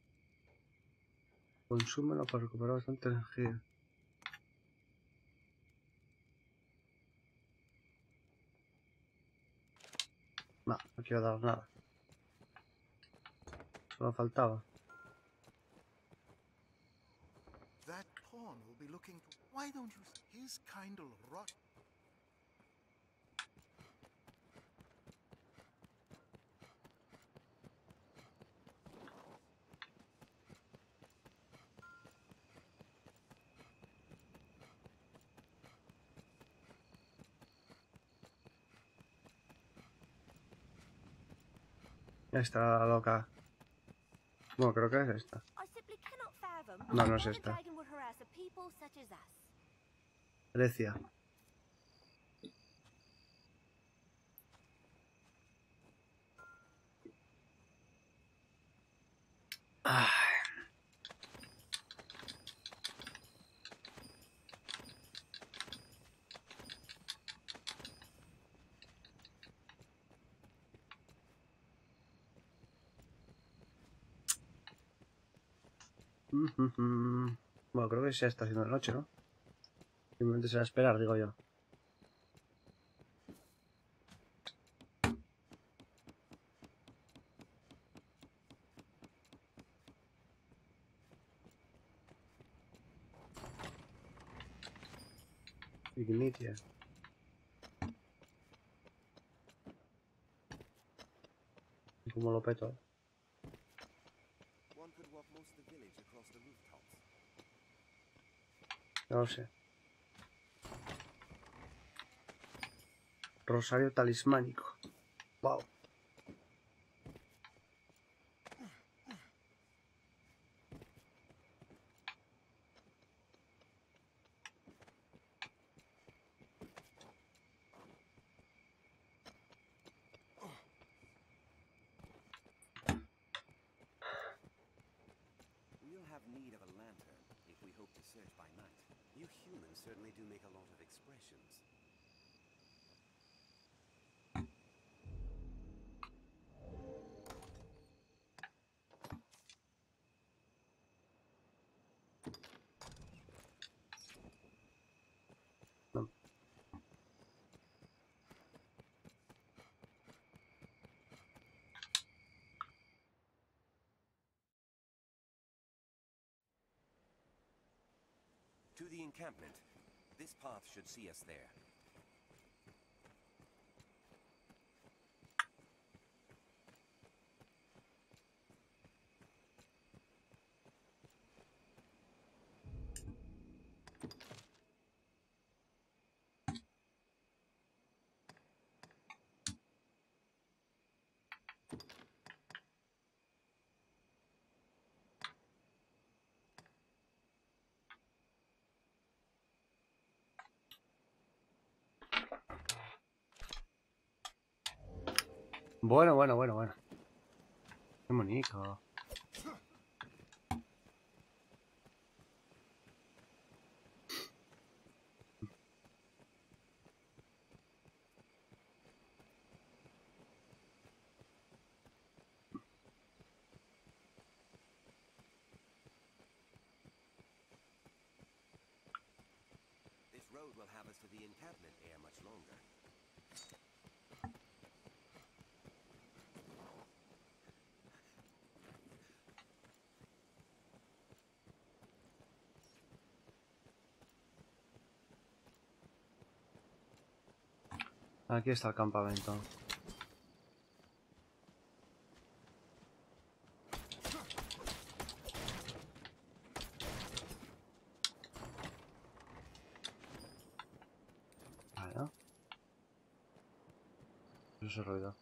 Consúmelo para recuperar bastante energía. No, no quiero dar nada. Solo faltaba. That pawn will be looking to... Why don't you... His kind'll rot... Esta loca. Bueno, creo que es esta. I simply cannot fathom No, no es esta. Grecia. Ay. Bueno, creo que ya está haciendo de noche, ¿no? Simplemente se va a esperar, digo yo. Ignitia. Y como lo peto. No lo sé. Rosario talismánico. Wow. We'll have need of a lantern if we hope to search by night. You humans certainly do make a lot of expressions. No. To the encampment. This path should see us there. Bueno. Qué bonito. This road will have us to the encampment ere much longer. Aquí está el campamento. Vale. Ese ruido.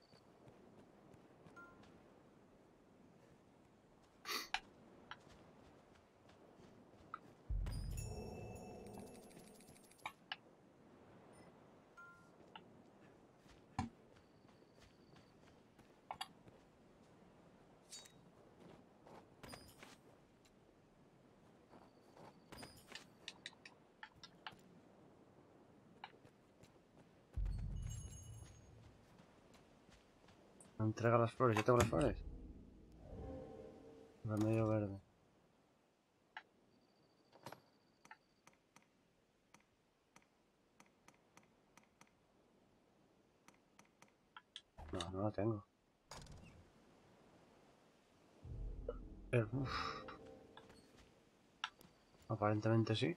Entrega las flores. ¿Yo tengo las flores? Remedio verde. No la tengo. Aparentemente sí.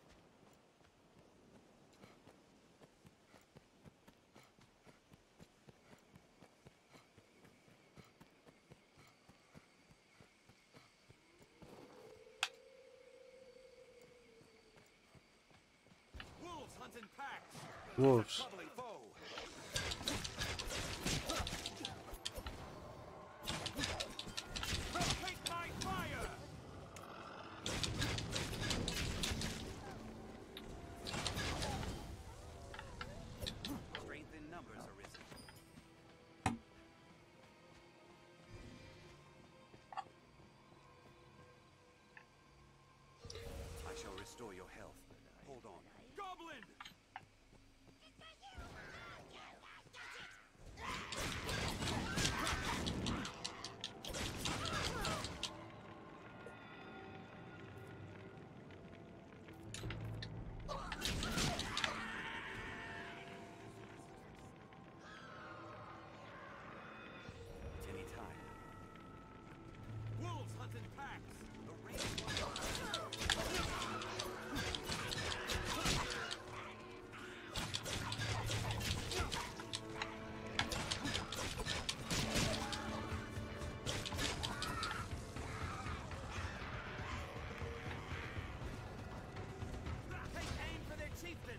Wolves. restore your health. Hold on. Goblin! Anytime. Wolves hunt in packs! The rain take aim for their chieftain!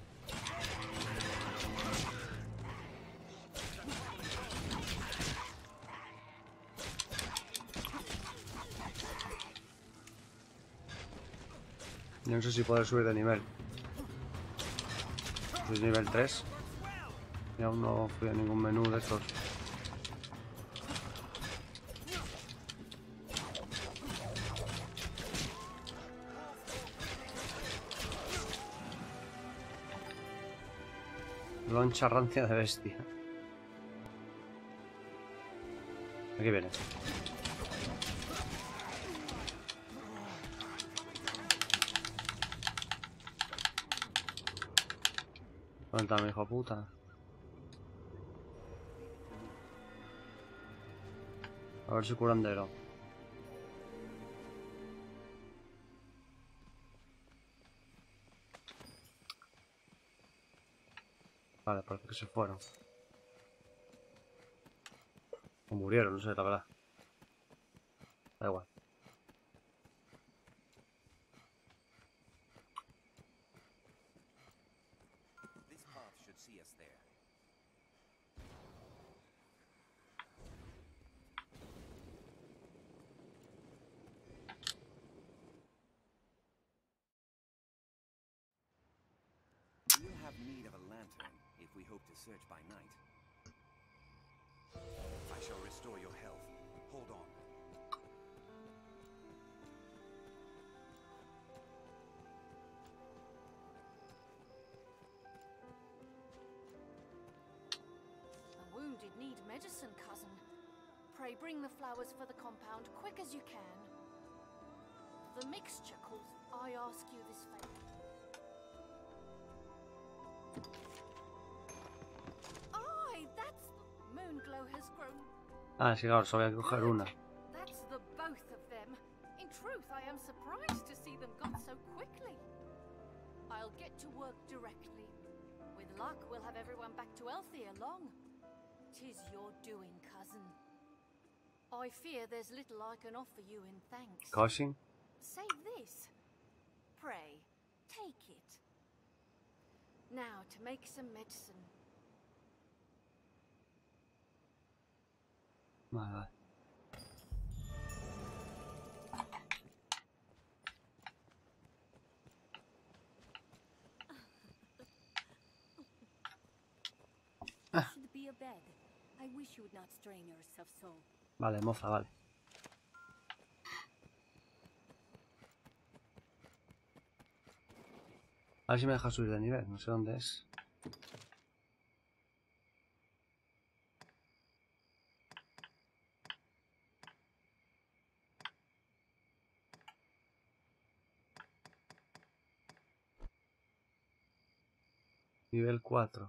Yo no sé si puedo subir de nivel. Soy nivel 3. Y aún no fui a ningún menú de estos. Loncha rancia de bestia. Aquí viene. Cuéntame, hijo puta. A ver si curandero. Vale, parece que se fueron. O murieron, no sé, la verdad. Da igual. This path should see us there. We'll have need of a lantern if we hope to search by night. I shall restore your health. Hold on. The wounded need medicine, cousin. Pray bring the flowers for the compound quick as you can. The mixture calls. I ask you this favor. Aye, that's the Moonglow has grown. Ah, sí, claro, solo voy a coger una. That's the both of them. In truth, I am surprised to see them got so quickly. I'll get to work directly. With luck, we'll have everyone back to Elthia long. 'Tis your doing, cousin. I fear there's little I can offer you in thanks. Cushing? Save this. Pray, take it. Now to make some medicine. Vale, vale. Should be a bed. I wish you would not strain yourself so. Vale, moza, vale. A ver si me deja subir de nivel, no sé dónde es. Nivel 4.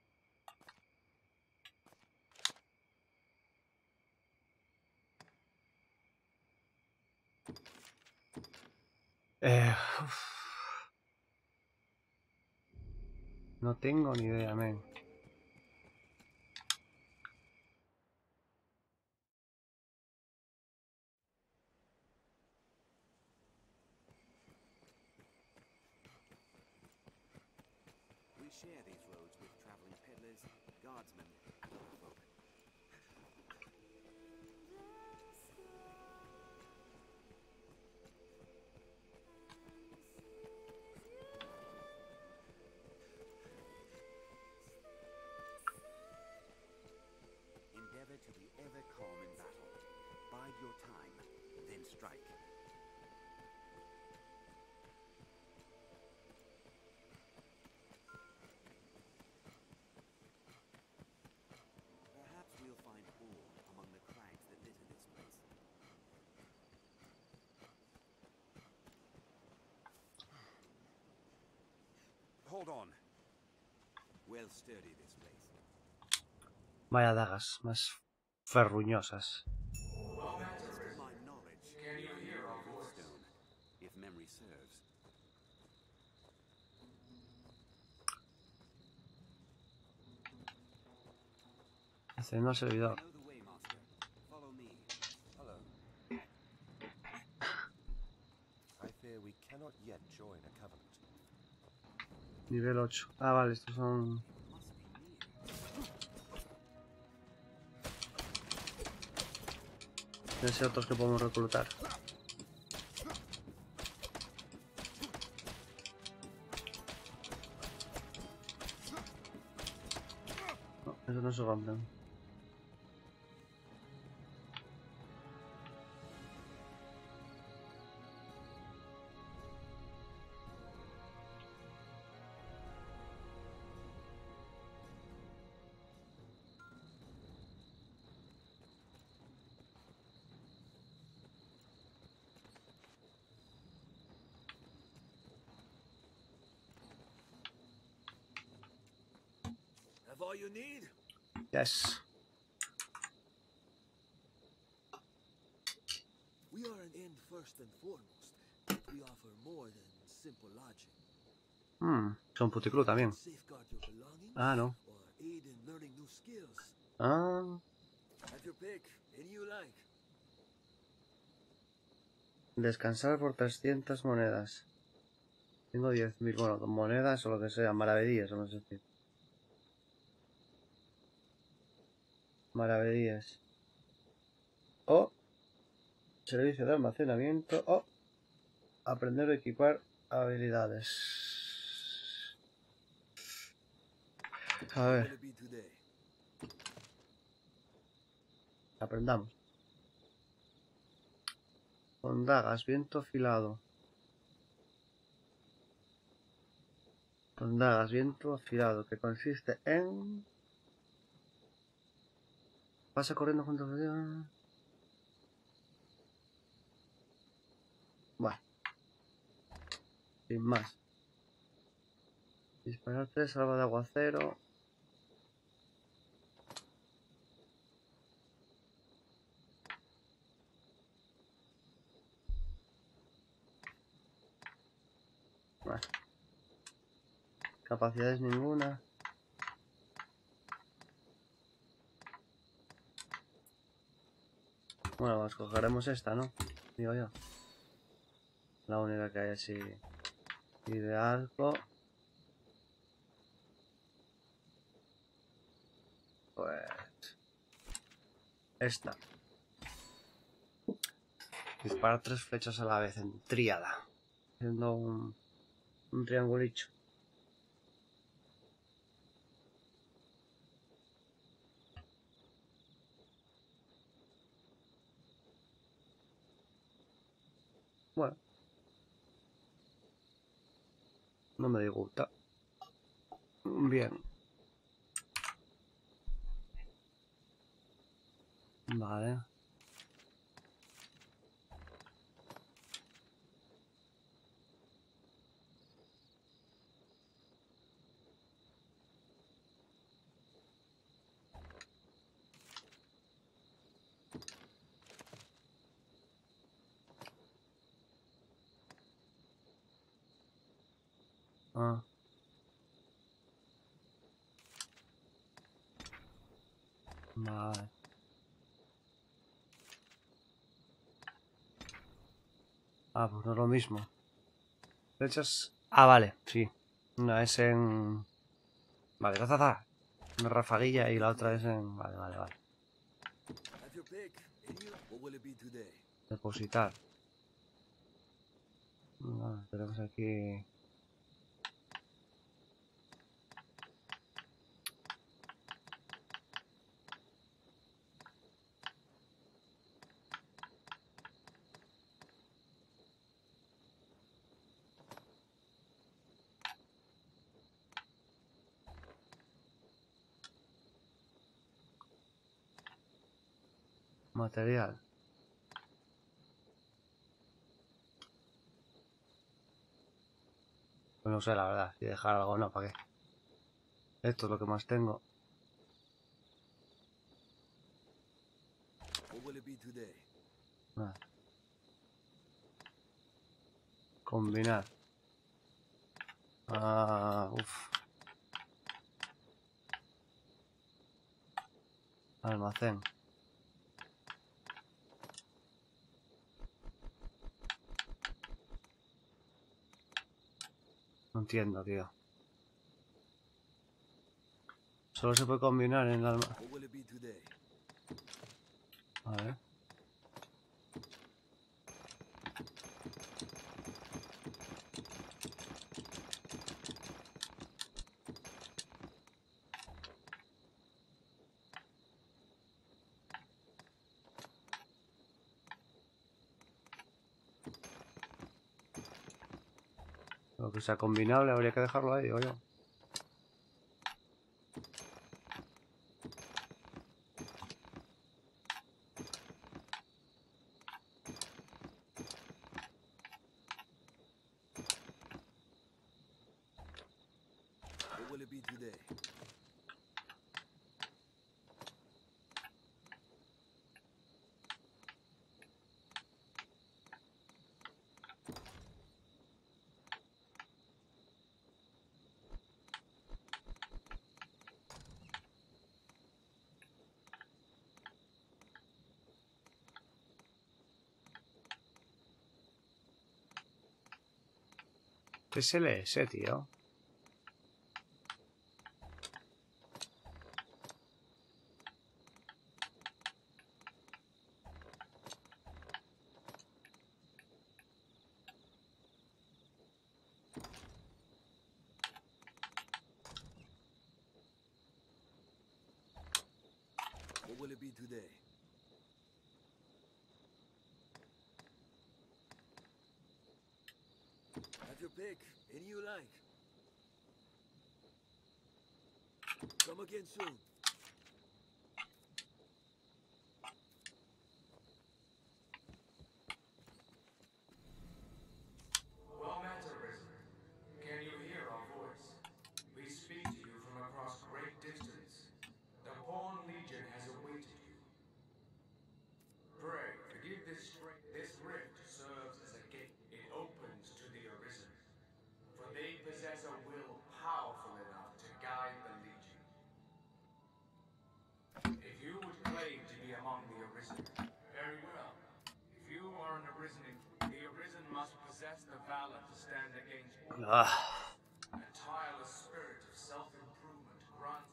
Uf. No tengo ni idea, men. We share these roads with traveling peddlers, guardsmen, and other folk. Endeavor to be ever calm in battle. Bide your time, then strike. Hold on. Well sturdy this place. Vaya dagas, más ferruñosas. My knowledge can you hear of Woodstone, if memory serves. Haciendo el servidor. Know the way, master. Follow me. Hello. I fear we cannot yet join a covenant. Nivel 8. Ah, vale, estos son... Deben ser otros que podemos reclutar. No, esos no se rompen. Have all you need? Yes. We are an inn first and foremost, but we offer more than simple lodging. Son puticlub también. Safeguard your belongings Ah, no. or aid in learning new skills. Ah, Have your pick, any you like. descansar por 300 monedas. Tengo 10.000, bueno, monedas o lo que sea, maravedíes, vamos a decir. Maravedíes. O servicio de almacenamiento. O aprender a equipar habilidades. A ver. Will it be today? Aprendamos. Con dagas, viento afilado. Con dagas, viento afilado, que consiste en... Pasa corriendo junto a... Bueno. Sin más. Disparar 3, salva de aguacero. Bueno. Capacidades ninguna. Bueno, escogeremos esta, ¿no? Digo yo. La única que hay así. Y de arco. Pues... esta. Disparar 3 flechas a la vez en tríada. Haciendo un triangulito. Bueno. No me disgusta. Bien. Vale. Ah. Vale. Ah, pues no es lo mismo. Flechas... Ah, vale, sí. Una es en... Vale, taza. Una rafaguilla y la otra es en... Vale, vale, vale. Have your pick, any you... What will it be today? Depositar. Vale, tenemos aquí... Material. Pues no sé, la verdad, si dejar algo no, ¿para qué? Esto es lo que más tengo. Combinar. Uff. Almacén. No entiendo, tío. Solo se puede combinar en el almacén. A ver. Lo que sea combinable habría que dejarlo ahí, digo yo. What will it be today? ¿Qué se lee ese, tío? What will it be today? Have your pick. Any you like. Come again soon. Well met, Arisen. Can you hear our voice? We speak to you from across great distance. The Pawn Legion has awaited you. Pray, forgive this rift serves as a gate. It opens to the Arisen. For they possess a will powerful enough to guide the Legion. If you would claim to be among the Arisen, very well. If you are an Arisen, the Arisen must possess the valor to stand against a tireless spirit of self-improvement grant.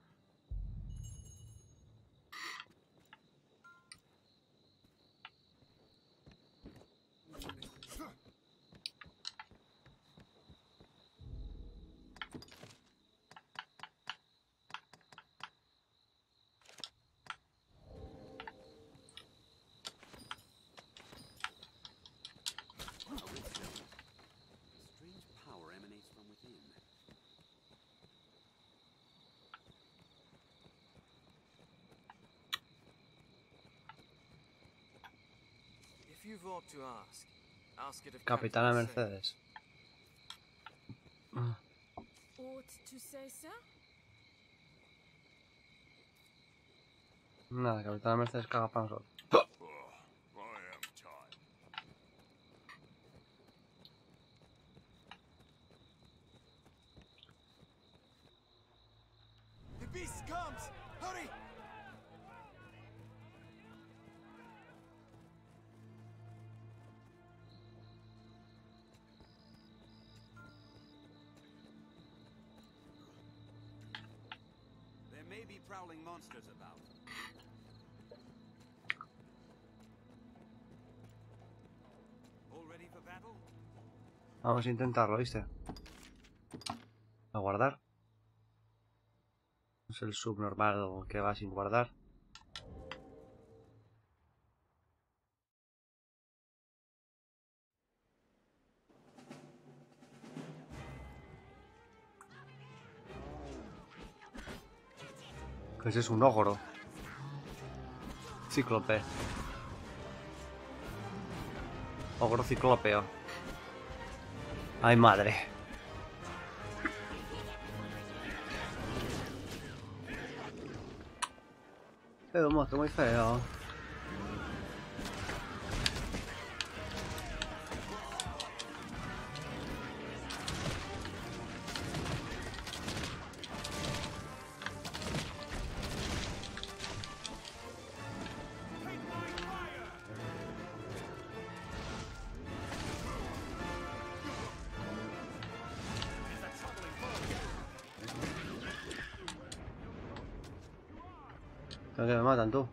Strange power emanates from within. If you've aught to ask it of Capitana Mercedes. Ought to say, sir? Nada, Capitana Mercedes caga para nosotros. The beast comes! Hurry! There may be prowling monsters about. All ready for battle? Vamos a intentarlo, ¿viste? A guardar. Es el subnormal que va sin guardar. Ese es un ogro. Cíclope. Ogro ciclópeo. Ay, madre. È un motto muy feo. Creo que me matan tú.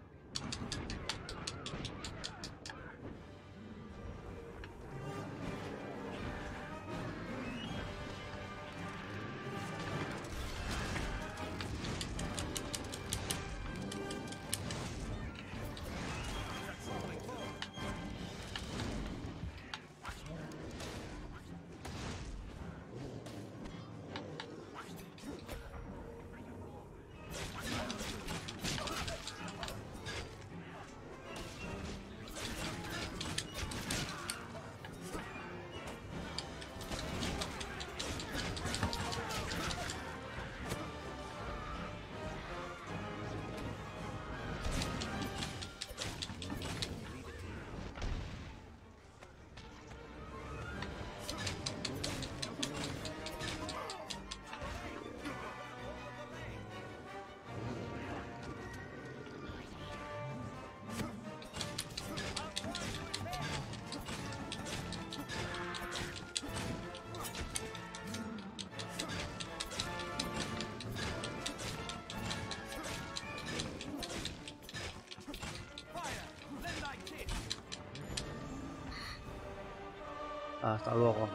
Hasta luego.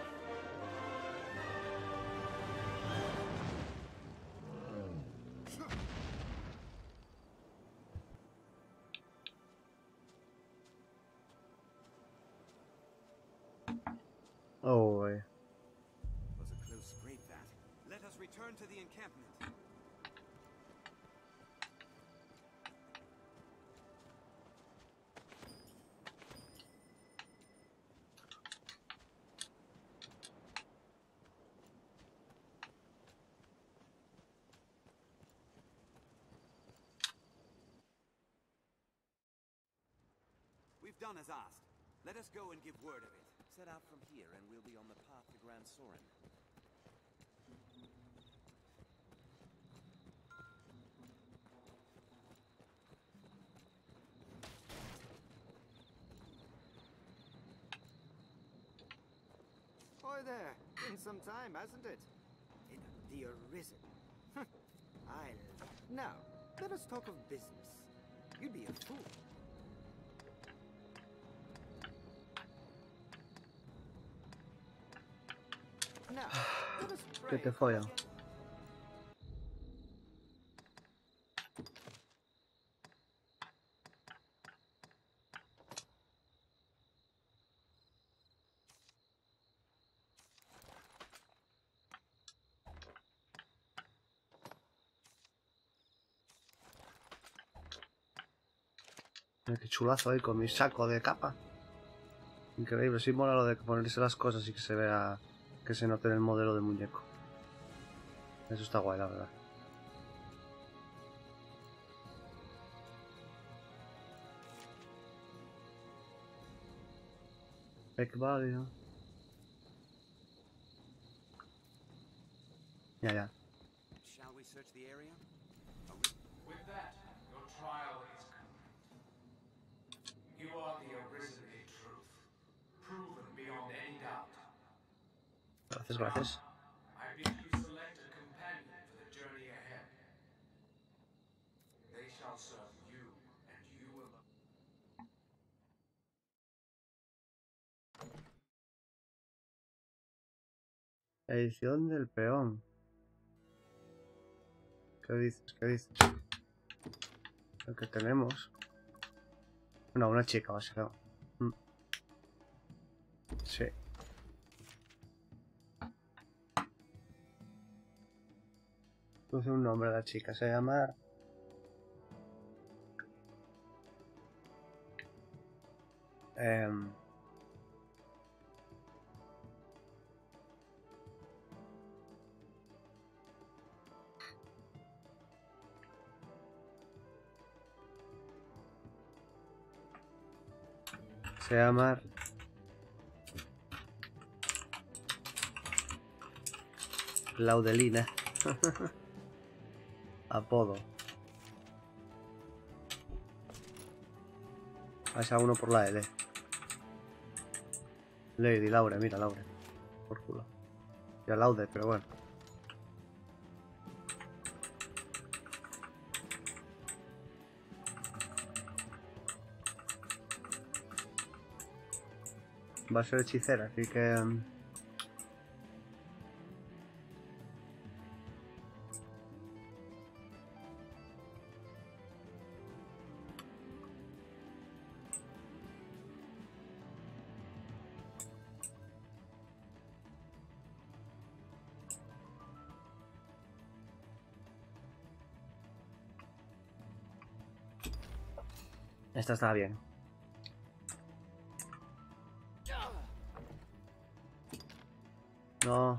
Oh, Was a close scrape, that. Let us return to the encampment. We've done as asked. Let us go and give word of it. Set out from here and we'll be on the path to Grand Soren. Hi there. Been some time, hasn't it? The Arisen. Now, let us talk of business. You'd be a fool. Now, let us pray. Que te follan. Mira qué chulazo ahí con mi saco de capa. Increíble, sí mola lo de ponerse las cosas y que se vea, que se note en el modelo de muñeco. Eso está guay, la verdad. Ekvalia. Ya. Shall we search the area? With that, your trial is complete. You are the Arisen in truth, proven beyond any doubt. Gracias, gracias. I bid you select a companion for the journey ahead. They shall serve you, and you alone. Edición del peón. ¿Qué dices? ¿Qué dices? Lo que tenemos. No, una chica va a ser. Sí. Puse un nombre a la chica. Se llama... Se llama... Laudelina. Apodo. Vais a uno por la L. Lady Laure, mira Laure. Por culo. Ya Laude, pero bueno. Va a ser hechicera, así que... Esta está bien. No.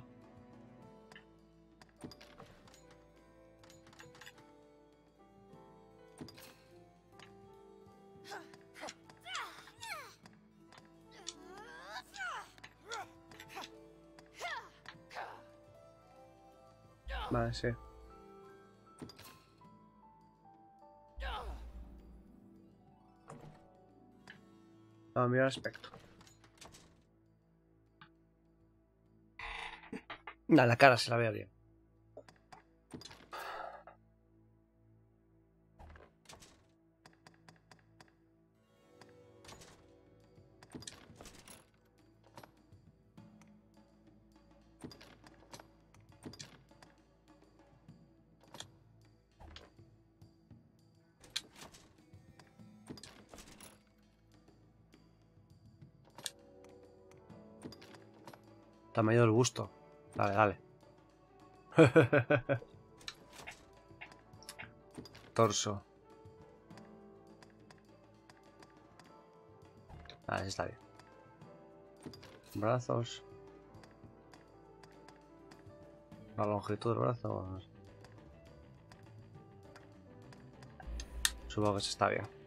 Vale, sí. Vamos a mirar el aspecto. No, la cara se la vea bien. Tamaño del busto. Dale, dale. Torso. Vale, está bien. Brazos. La longitud del brazo. Supongo que eso está bien.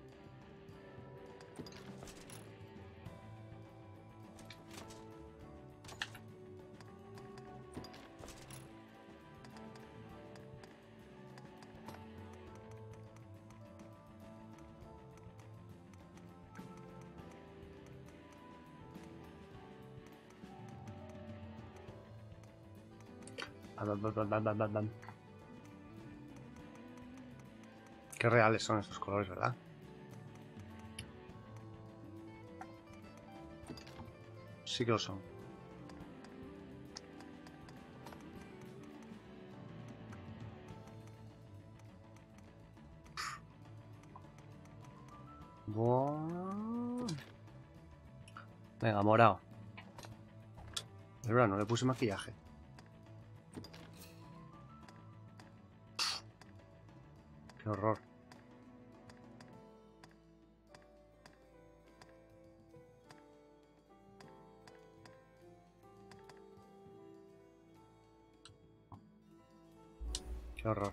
Qué reales son esos colores, ¿verdad? Sí que lo son. Buah. Venga, morado. De verdad, no le puse maquillaje. Qué horror. Qué horror.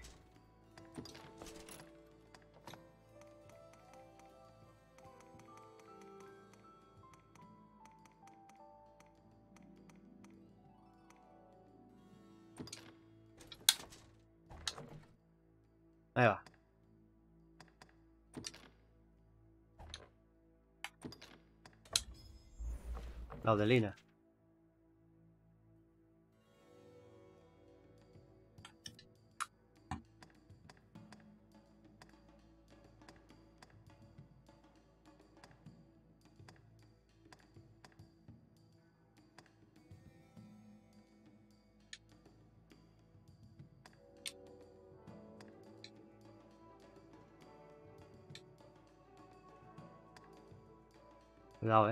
Ahí va. Laudelina. Cuidado,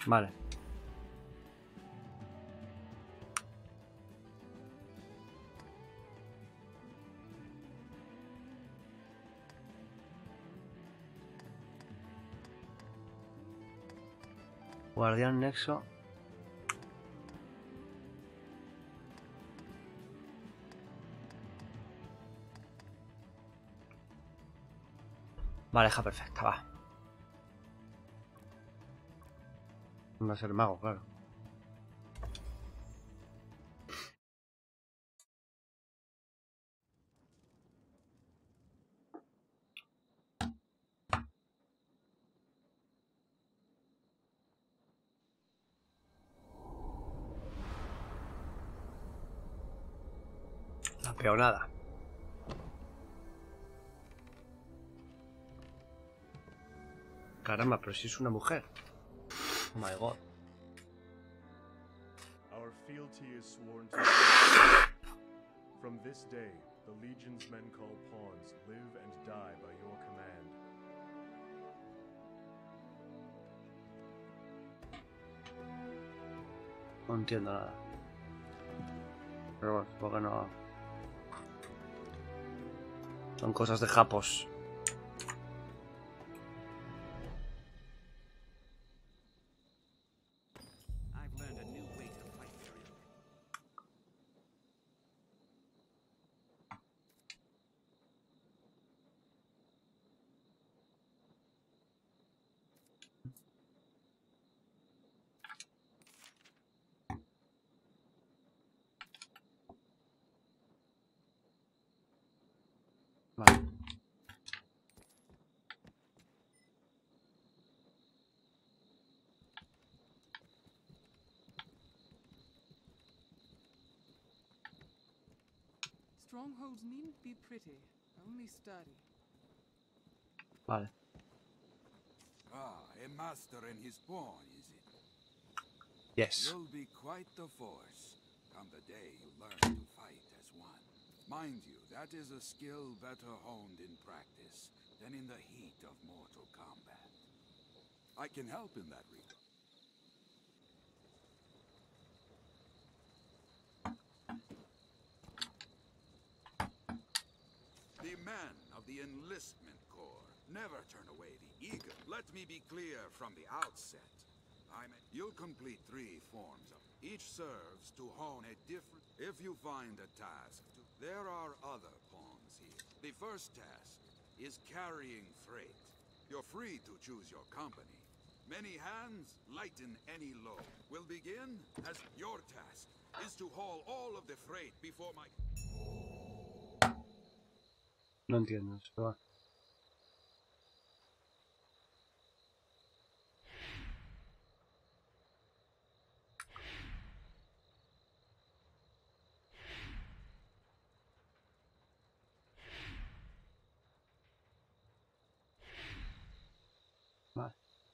Vale. Guardián Nexo. Vale, perfecta, va. Va a ser mago, claro. La peonada. Caramba, pero si es una mujer. Oh my god. Our fealty is sworn to. From this day, the Legion's men called pawns live and die by your command. No entiendo nada. Pero bueno, supongo que no. Son cosas de japos. Vale. Strongholds needn't be pretty, only sturdy. Vale. Ah, a master and his pawn, is it? Yes. You'll be quite the force come the day you learn to fight as one. Mind you, that is a skill better honed in practice than in the heat of mortal combat. I can help in that regard. The men of the Enlistment Corps never turn away the eager. Let me be clear from the outset. You'll complete 3 forms of each serves to hone a different. If you find a task, there are other pawns here. The first task is carrying freight. You're free to choose your company. Many hands lighten any load. We'll begin as your task is to haul all of the freight before my. No entiendo eso, pero... Vale.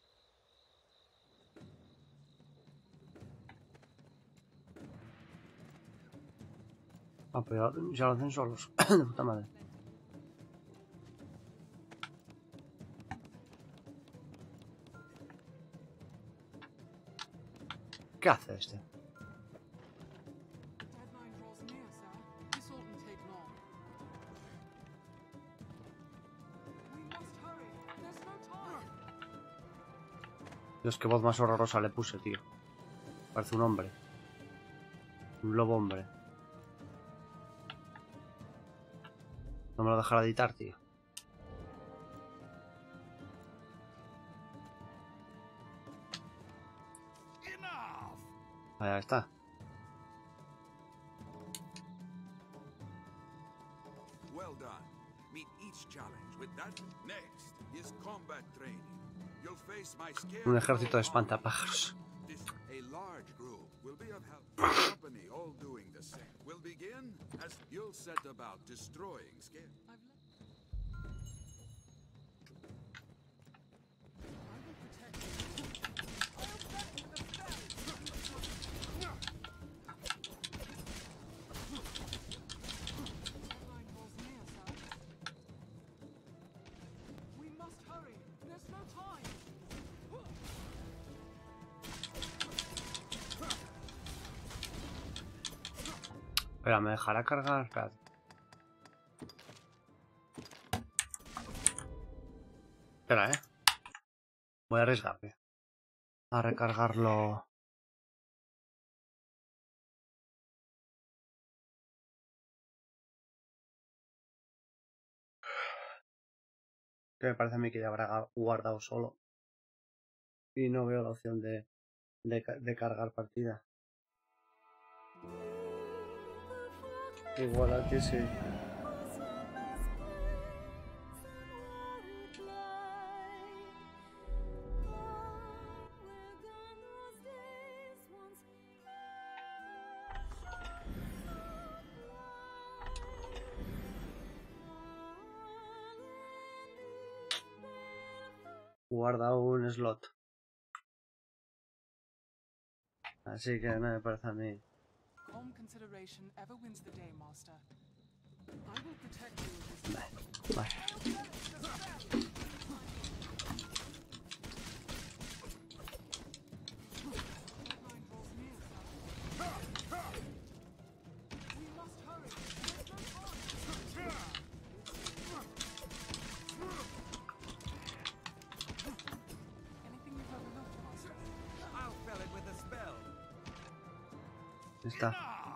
Ah, pero ya lo hacen solos. De puta madre. ¿Qué hace este? Deadline draws near, sir. This oughtn't take long. We must hurry. There's no time. Dios, qué voz más horrorosa le puse, tío. Parece un hombre. Un lobo hombre. No me lo dejará editar, tío. Ahí está. Well done. Meet each challenge with that. Next is combat training. You'll face my scare. Un ejército de espantapájaros. A large group will be of help. The company all doing the same. We'll begin as you'll set about destroying scare. Espera, ¿me dejará cargar? Espérate. Espera, voy a arriesgarme a recargarlo. Que me parece a mí que ya habrá guardado solo. Y no veo la opción de cargar partida. Igual aquí sí. Guarda un slot. Así que no me parece a mí. Calm consideration ever wins the day, Master. I will protect you with this. We must hurry. Anything you've overlooked, Master? I'll fell it with a spell. Está.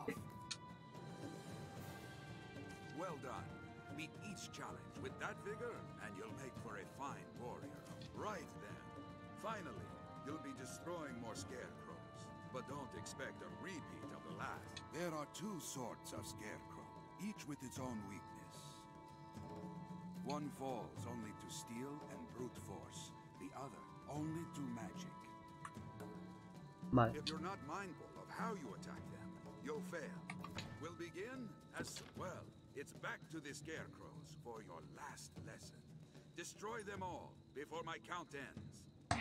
Well done. Meet each challenge with that vigor, and you'll make for a fine warrior. Right then. Finally, you'll be destroying more scarecrows. But don't expect a repeat of the last. There are two sorts of scarecrow, each with its own weakness. One falls only to steel and brute force, the other only to magic. Vale. If you're not mindful of how you attack them, you'll fail. We'll begin as well. It's back to the scarecrows for your last lesson. Destroy them all before my count ends.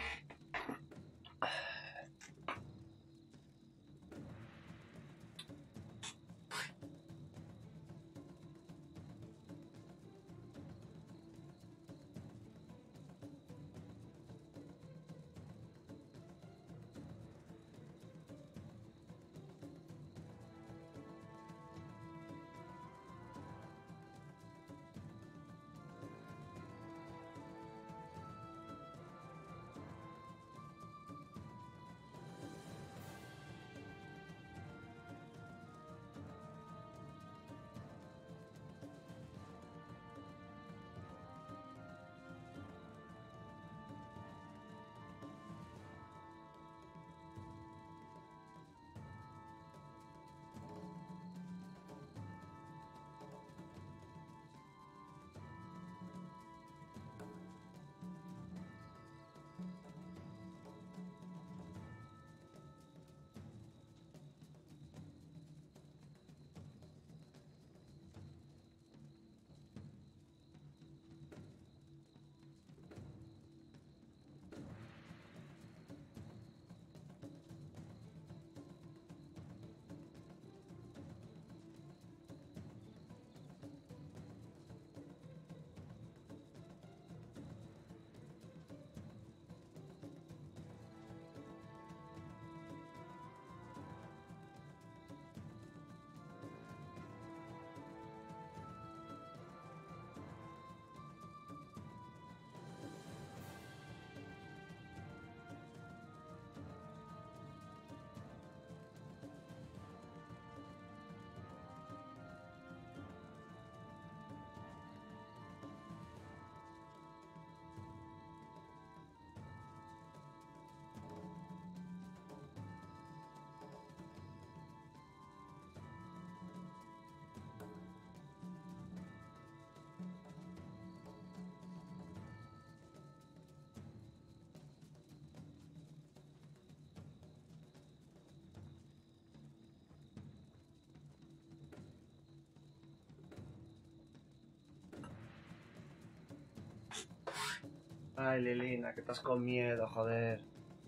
Ay, Lilina, que estás con miedo, joder.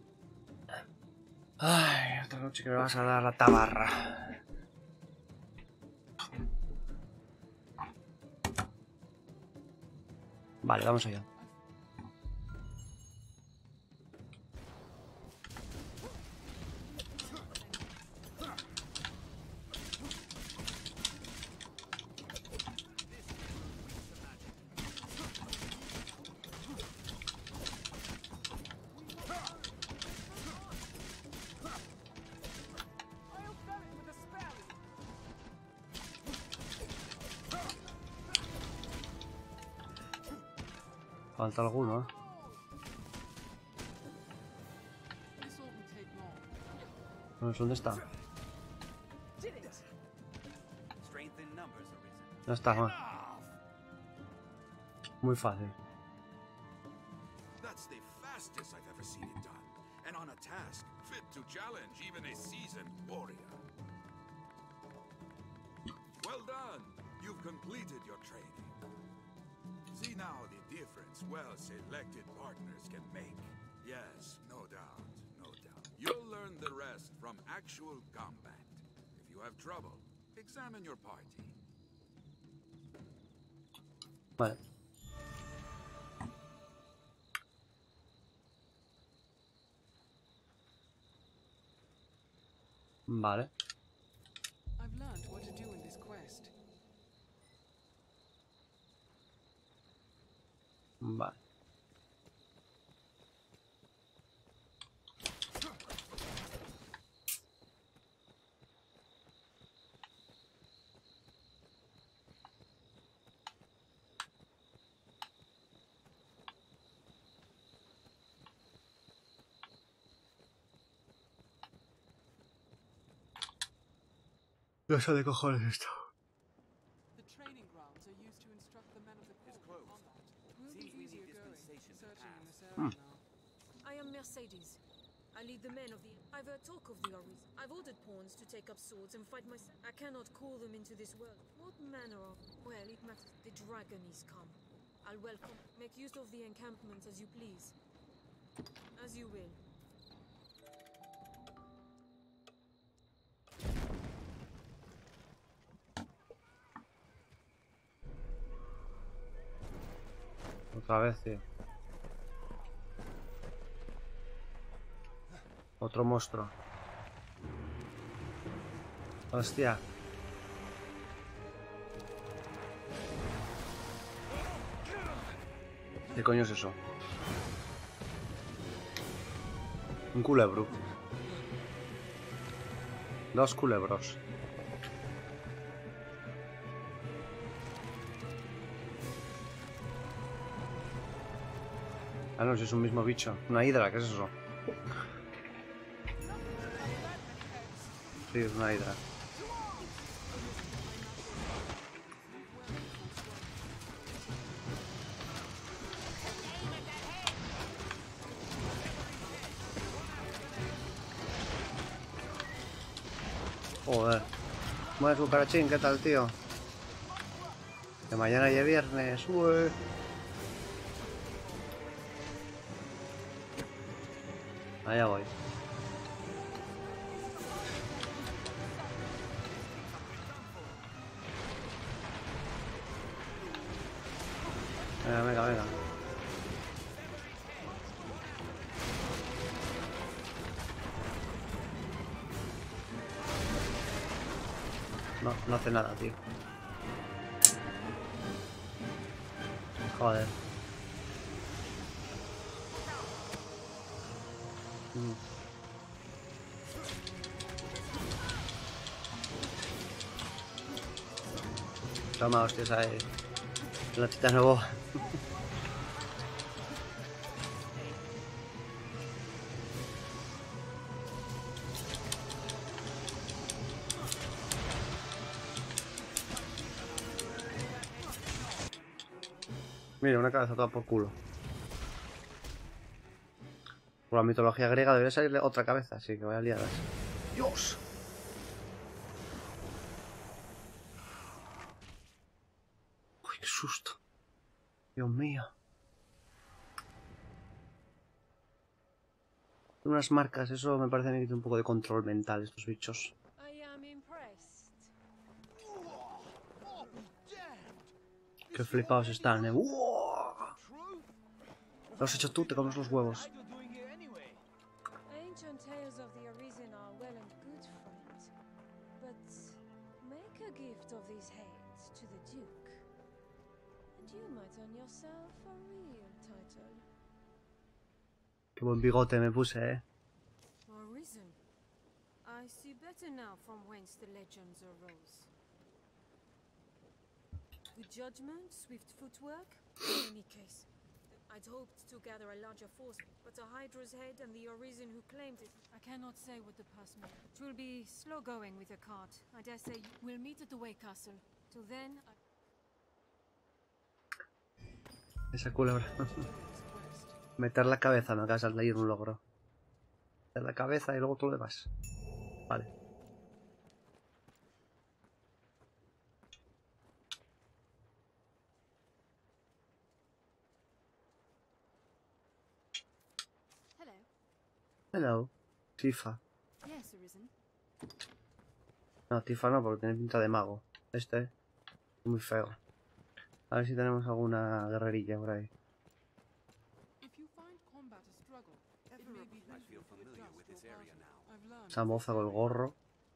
Ay, otra noche que me vas a dar la tabarra. Vale, vamos allá. Falta alguno, ¿eh? ¿Dónde está? No está, ¿no? Muy fácil. That's the fastest I've ever seen it done, and on a task fit to challenge even a seasoned warrior. Well done! You've completed your training. See now the difference well-selected partners can make. Yes, no doubt, no doubt. You'll learn the rest from actual combat. If you have trouble, examine your party. Vale. Vale. I've learned what to do in this quest. Vale. No sé de cojones esto. The training grounds are used to instruct the men of the court in combat. It will be easier going, searching in this area now. I am Mercedes. I lead the men of the... I've heard talk of the Oris. I've ordered pawns to take up swords and fight myself. I cannot call them into this world. What manner of... Well, it matters. The dragon is come. I'll welcome. Make use of the encampment as you please. As you will. Otra vez, tío. Otro monstruo. Hostia. ¿Qué coño es eso? Un culebro. Dos culebros. Ah, no, si es un mismo bicho. Una hidra, ¿qué es eso? Sí, es una hidra. Joder. Bueno, superachín, ¿qué tal, tío? Que mañana ya es viernes. Ué. Allá voy. Venga, venga, venga. No, no hace nada, tío. Joder. Toma, hostias, ahí. La tita nuevo. Mira, una cabeza toda por culo. Por la mitología griega debería salirle otra cabeza, así que vaya liadas. ¡Dios! ¡Uy, qué susto! Dios mío. Unas marcas, eso me parece que tiene un poco de control mental estos bichos. Qué flipados están, ¡Wow! Lo has hecho tú, te comes los huevos. Ancient tales of the Arisen are well and good, friend. But make a gift of these heads to the Duke, and you might earn yourself a real title. Qué buen bigote me puse, Arisen. I see better now from whence the legends arose. Good judgment, swift footwork. In any case, the I'd hoped to gather a larger force, but the Hydra's head and the Arisen who claimed it. I cannot say what the pass may. It will be slow going with a cart. I dare say we'll meet at the Way Castle. Till then, Esa culebra. Meter la cabeza, no acabas de ir un logro. Meter la cabeza y luego tú lo demás. Vale. Hello. Tifa. Yes, Arisen. No, Tifa no, porque tiene pinta de mago. Este es muy feo. A ver si tenemos alguna guerrerilla por ahí. Esa moza con el gorro.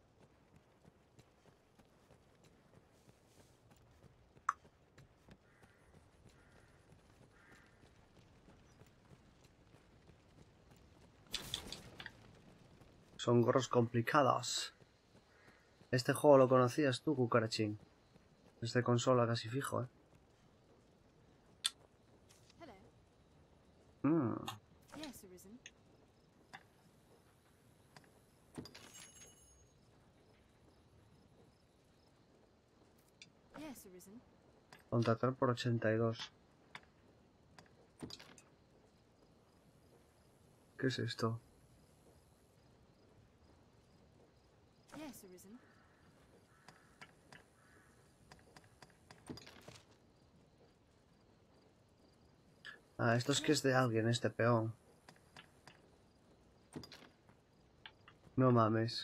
Son gorros complicados. Este juego lo conocías tú, cucarachín. Es de consola casi fijo, Yes, Arisen. Yes, Arisen. Contratar por 82. ¿Qué es esto? Yes, Arisen. Ah, esto es que es de alguien, este peón. No mames.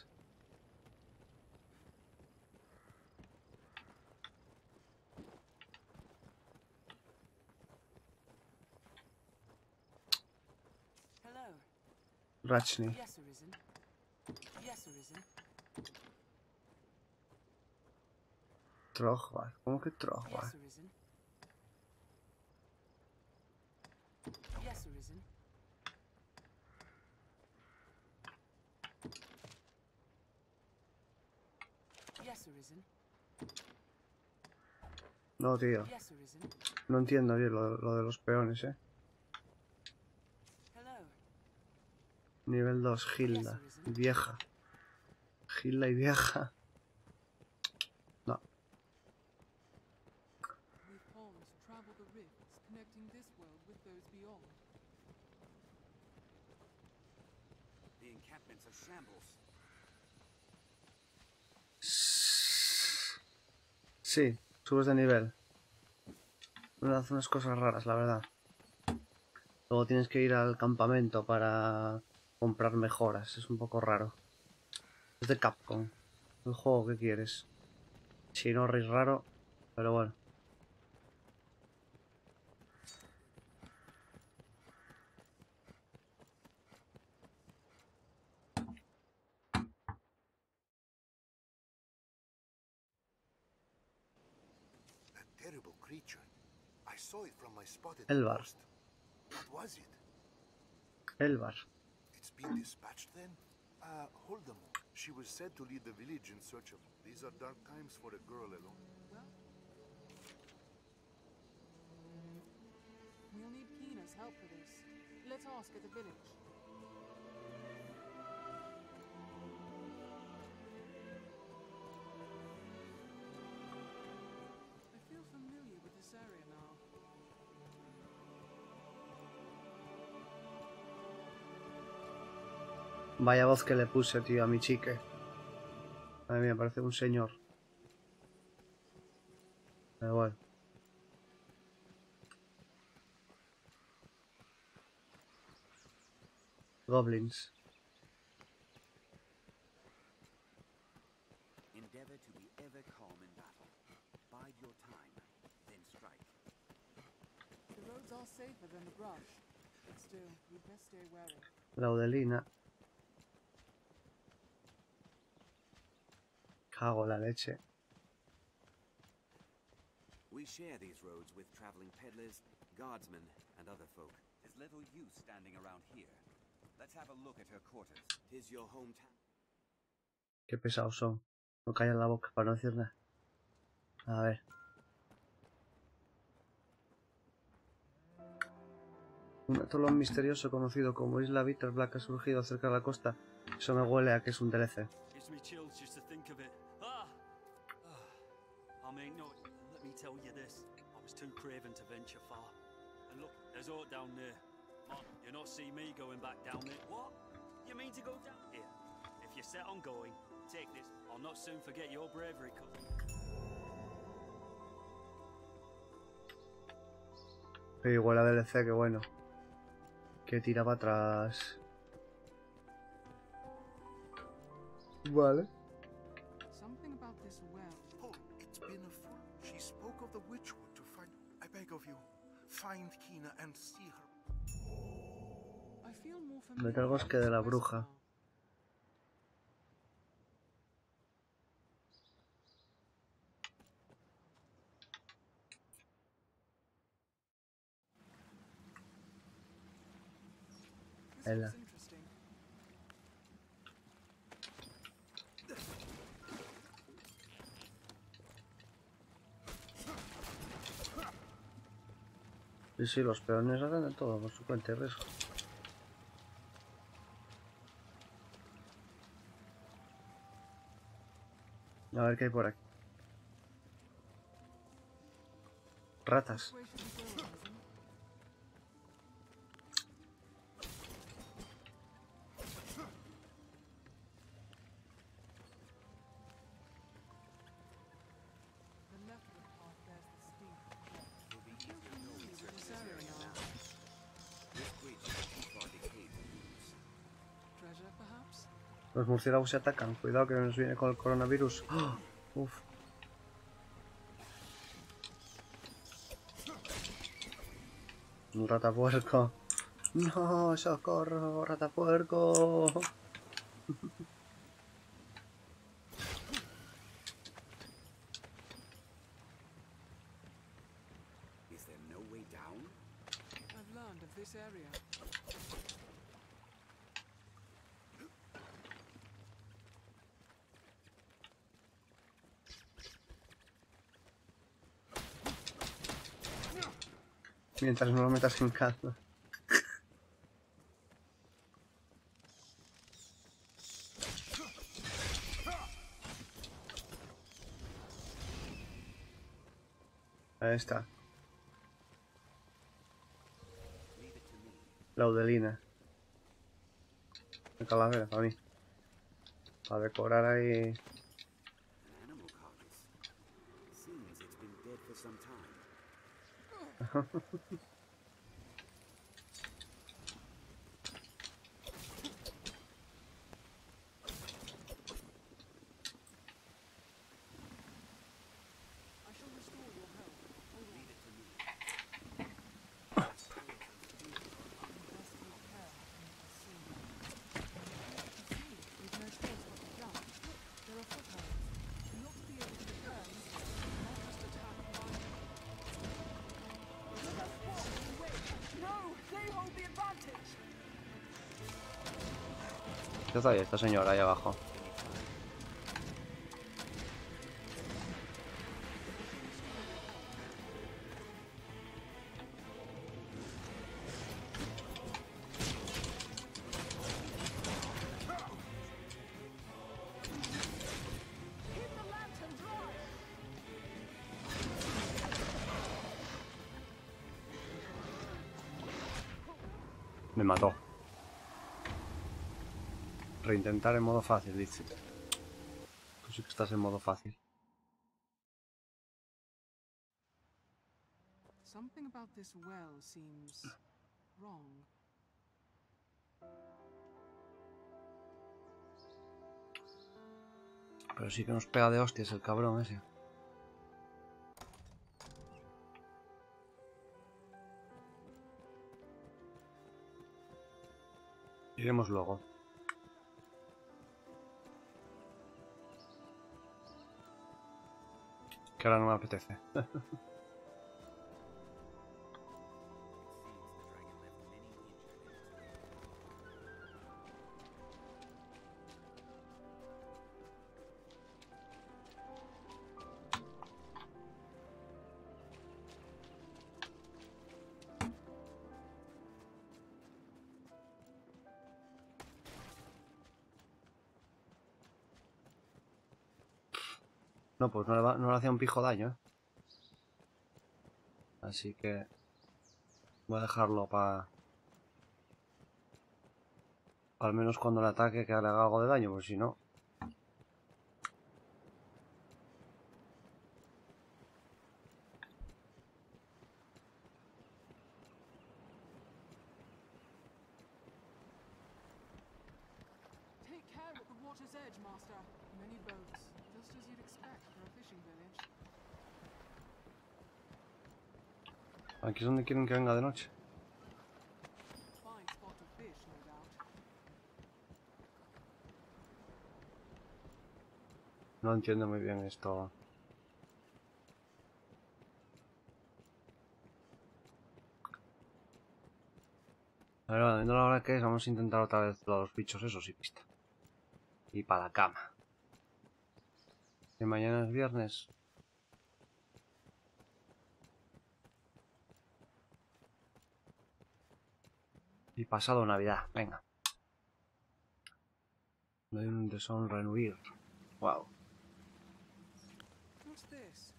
Hello. Rachni. Yes, Arisen. Yes, Arisen. Trojvar. ¿Cómo que Trojvar? Yes, Arisen. Yes, Arisen. Yes, Arisen. No, tío. Yes, Arisen. No entiendo bien lo de los peones, Hello. Nivel 2, Hilda. Y vieja. Hilda y vieja. No. We pawns travel the rifts connecting this world with those beyond. The encampments are shambles. Sí, subes de nivel. Hace unas cosas raras, la verdad. Luego tienes que ir al campamento para comprar mejoras. Es un poco raro. Es de Capcom. El juego que quieres. Shinori es raro, pero bueno. Terrible creature. I saw it from my spot at Elvar. the post. What was it? Elvar. It's been dispatched then? Holdamo. She was said to lead the village in search of... These are dark times for a girl alone. We'll need Keena's help for this. Let's ask at the village. I feel familiar with this area now. Vaya voz que le puse, tío, a mi chique. Madre mía, parece un señor. Da igual. Goblins. Endeavor to be ever calm in battle. Bide your time, then strike. The roads are safer than the brush, but still, we'd best stay wary. Laudelina. Cago en la leche. We share these roads with traveling peddlers, guardsmen, and other folk. There's little use standing around here. Let's have a look at her quarters. 'Tis your hometown. Qué pesados son. No callan la boca para no decir nada. A ver. Un atolón misterioso conocido como Isla Bitterblack ha surgido cerca de la costa. Eso me huele a que es un DLC. Gives me chills just to think of it. I mean, no, let me tell you this. I was too craven to venture far. And look, there's Oak down there. Man, you not see me going back down there. What? You mean to go down here? If you're set on going, take this. I'll not soon forget your bravery, cousin. Pero igual a DLC, que bueno. Que tira para atrás. Vale. Something about this well. Oh, it's been a fool. She spoke of the Witchwood to find. I beg of you, find Kina and see her. I feel more Vete al bosque de la bruja. Ella. Sí, los peones hacen de todo por su cuenta y riesgo. A ver qué hay por aquí. Ratas. Los murciélagos se atacan. Cuidado que nos viene con el coronavirus. ¡Oh! Uf. Un ratapuerco. No, socorro, ratapuerco. Is there no way down? I've learned of this area. Mientras no lo metas en calma. Ahí está. Laudelina. De calavera para mí. Para decorar ahí. ¿Qué está ahí esta señora ahí abajo? Me mató. Reintentar en modo fácil, dice. Tú sí que estás en modo fácil. Something about this well seems wrong. Pero sí que nos pega de hostias el cabrón ese. Iremos luego. Que ahora no me apetece. No, pues no le hacía un pijo daño, ¿eh? Así que voy a dejarlo para... Al menos cuando le ataque que le haga algo de daño, pues si no... Take care at the water's edge, Master. Many boats, just as you'd expect for a fishing village. Aquí es donde quieren que venga de noche. Fine spot to fish, no doubt. No entiendo muy bien esto. A ver, viendo la hora que es, vamos a intentar otra vez los bichos esos y pista. Y para la cama. Y mañana es viernes. Y pasado Navidad, venga. No hay un deshonra en huir. Wow. What's this?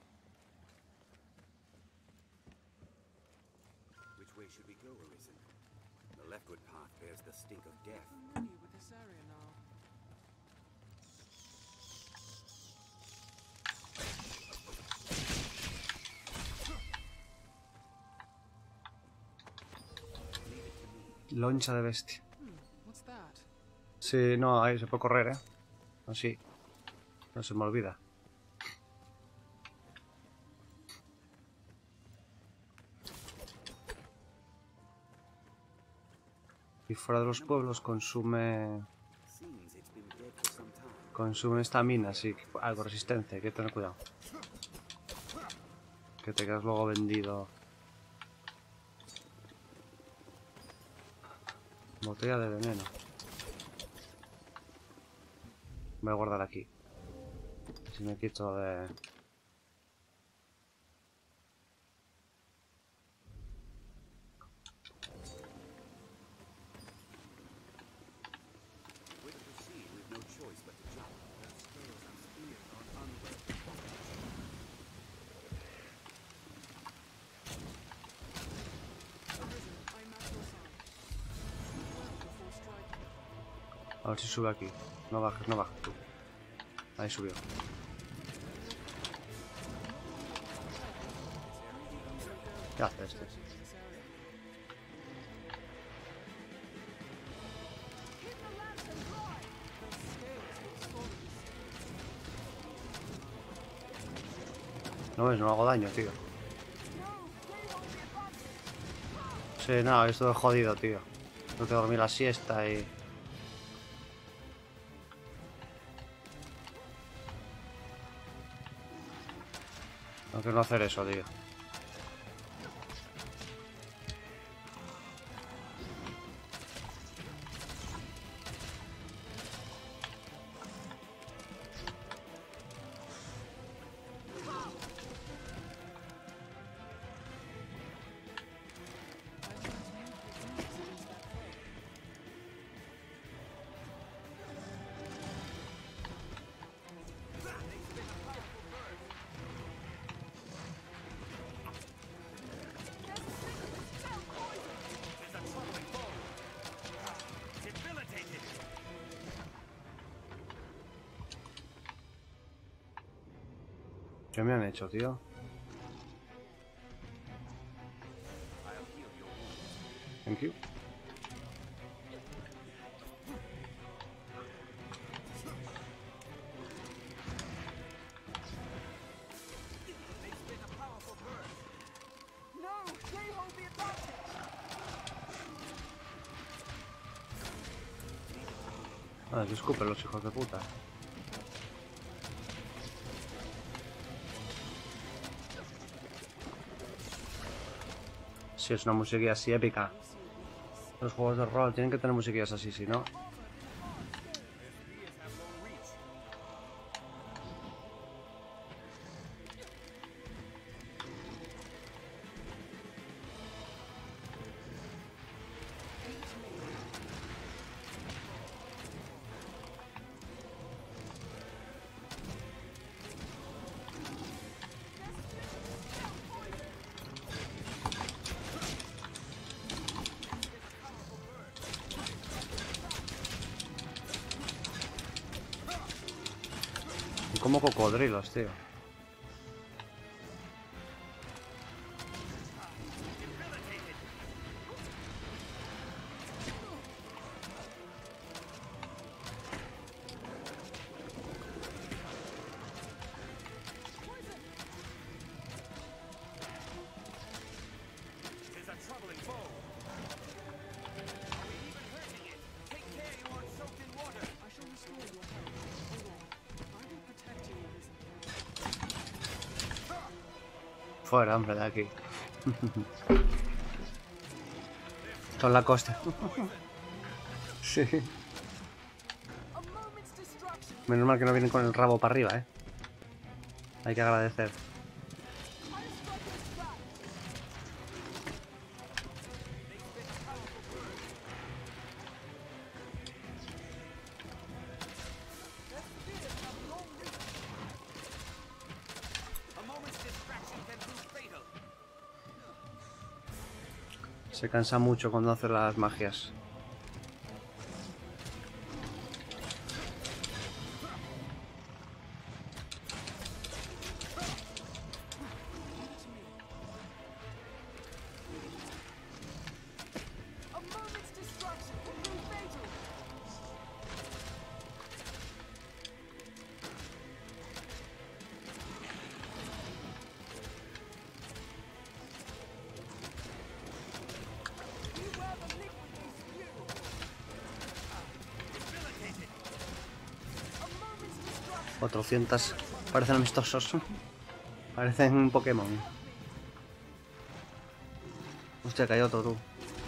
Which way should we go, Arisen? The leftward path bears the stink of death. Familiar with this area now. Loncha de bestia. What's that? Sí, no, ahí se puede correr, ¿eh? Así. No se me olvida. Y fuera de los pueblos consume... Consume estamina, así que algo resistencia, hay que tener cuidado. Que te quedas luego vendido. Botella de veneno. Voy a guardar aquí. Si me quito de... A ver si sube aquí. No bajes, no bajes tú. Ahí subió. ¿Qué hace este? No ves, no hago daño, tío. Sí, no, esto es jodido, tío. Tengo que dormir la siesta y... Tengo que no hacer eso, tío. ¿Qué me han hecho, tío? Thank you. Ah, que escupen los hijos de puta. Sí, es una musiquilla así épica. Los juegos de rol tienen que tener musiquillas así, si no... como cocodrilos, tío. Fuera, hombre, de aquí. Esto es la costa. Sí. Menos mal que no vienen con el rabo para arriba, ¿eh? Hay que agradecer. Se cansa mucho cuando hace las magias. $400. Parecen amistosos. Parecen un Pokémon. Hostia, que hay otro, tú.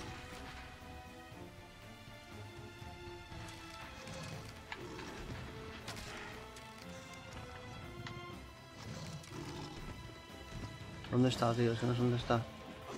¿Dónde está, tío? Es que no sé dónde está.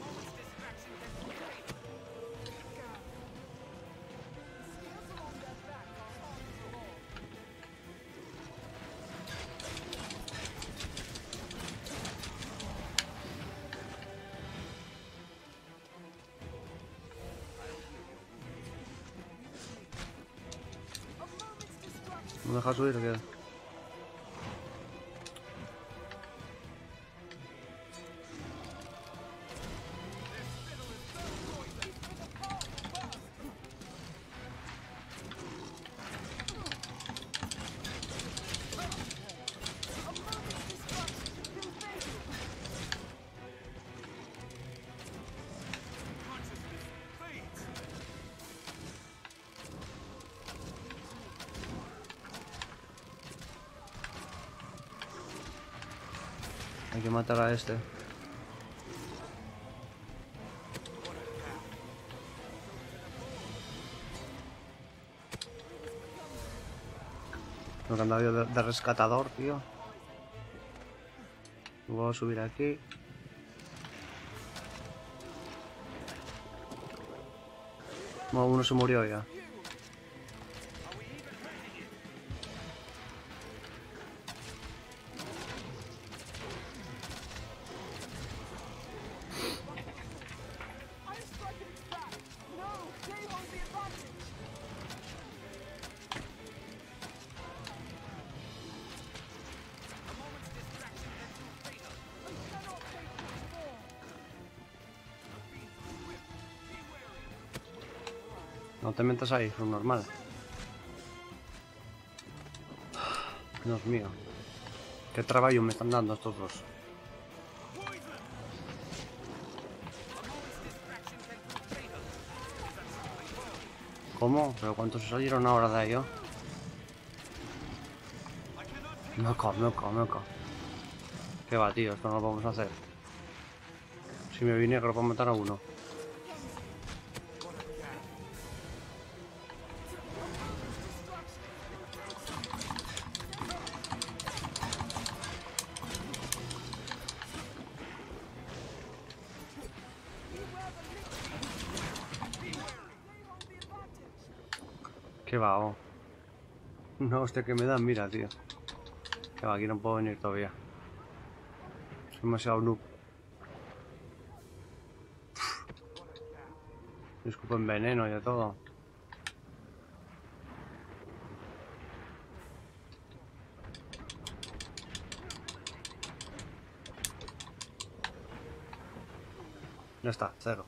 ¿No me deja subir o qué? Hay que matar a este. Lo que han dado de rescatador, tío. Voy a subir aquí. Bueno, uno se murió ya. No te metas ahí, es normal. Dios mío. Qué trabajo me están dando estos dos. ¿Cómo? ¿Pero cuántos salieron ahora de ello? Meco. ¿Qué va, tío? Esto no lo podemos hacer. Si me vine, creo que puedo matar a uno. ¿Qué va? Oh. No, hostia, que me dan, mira, tío. Que va, aquí no puedo venir todavía. Soy demasiado noob. Me escupen veneno y de todo. Ya está, 0.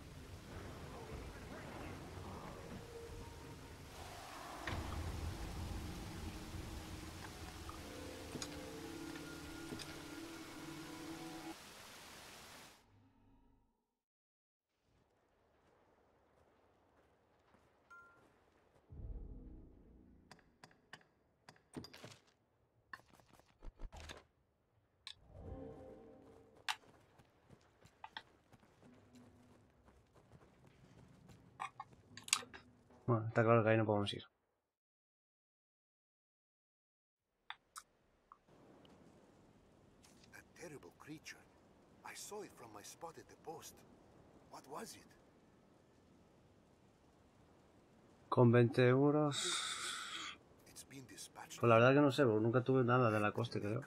Bueno, está claro que ahí no podemos ir. A terrible creature. I saw it from my spot at the post. What was it? Con 20 euros... Pues la verdad que no sé, porque nunca tuve nada de la coste, creo.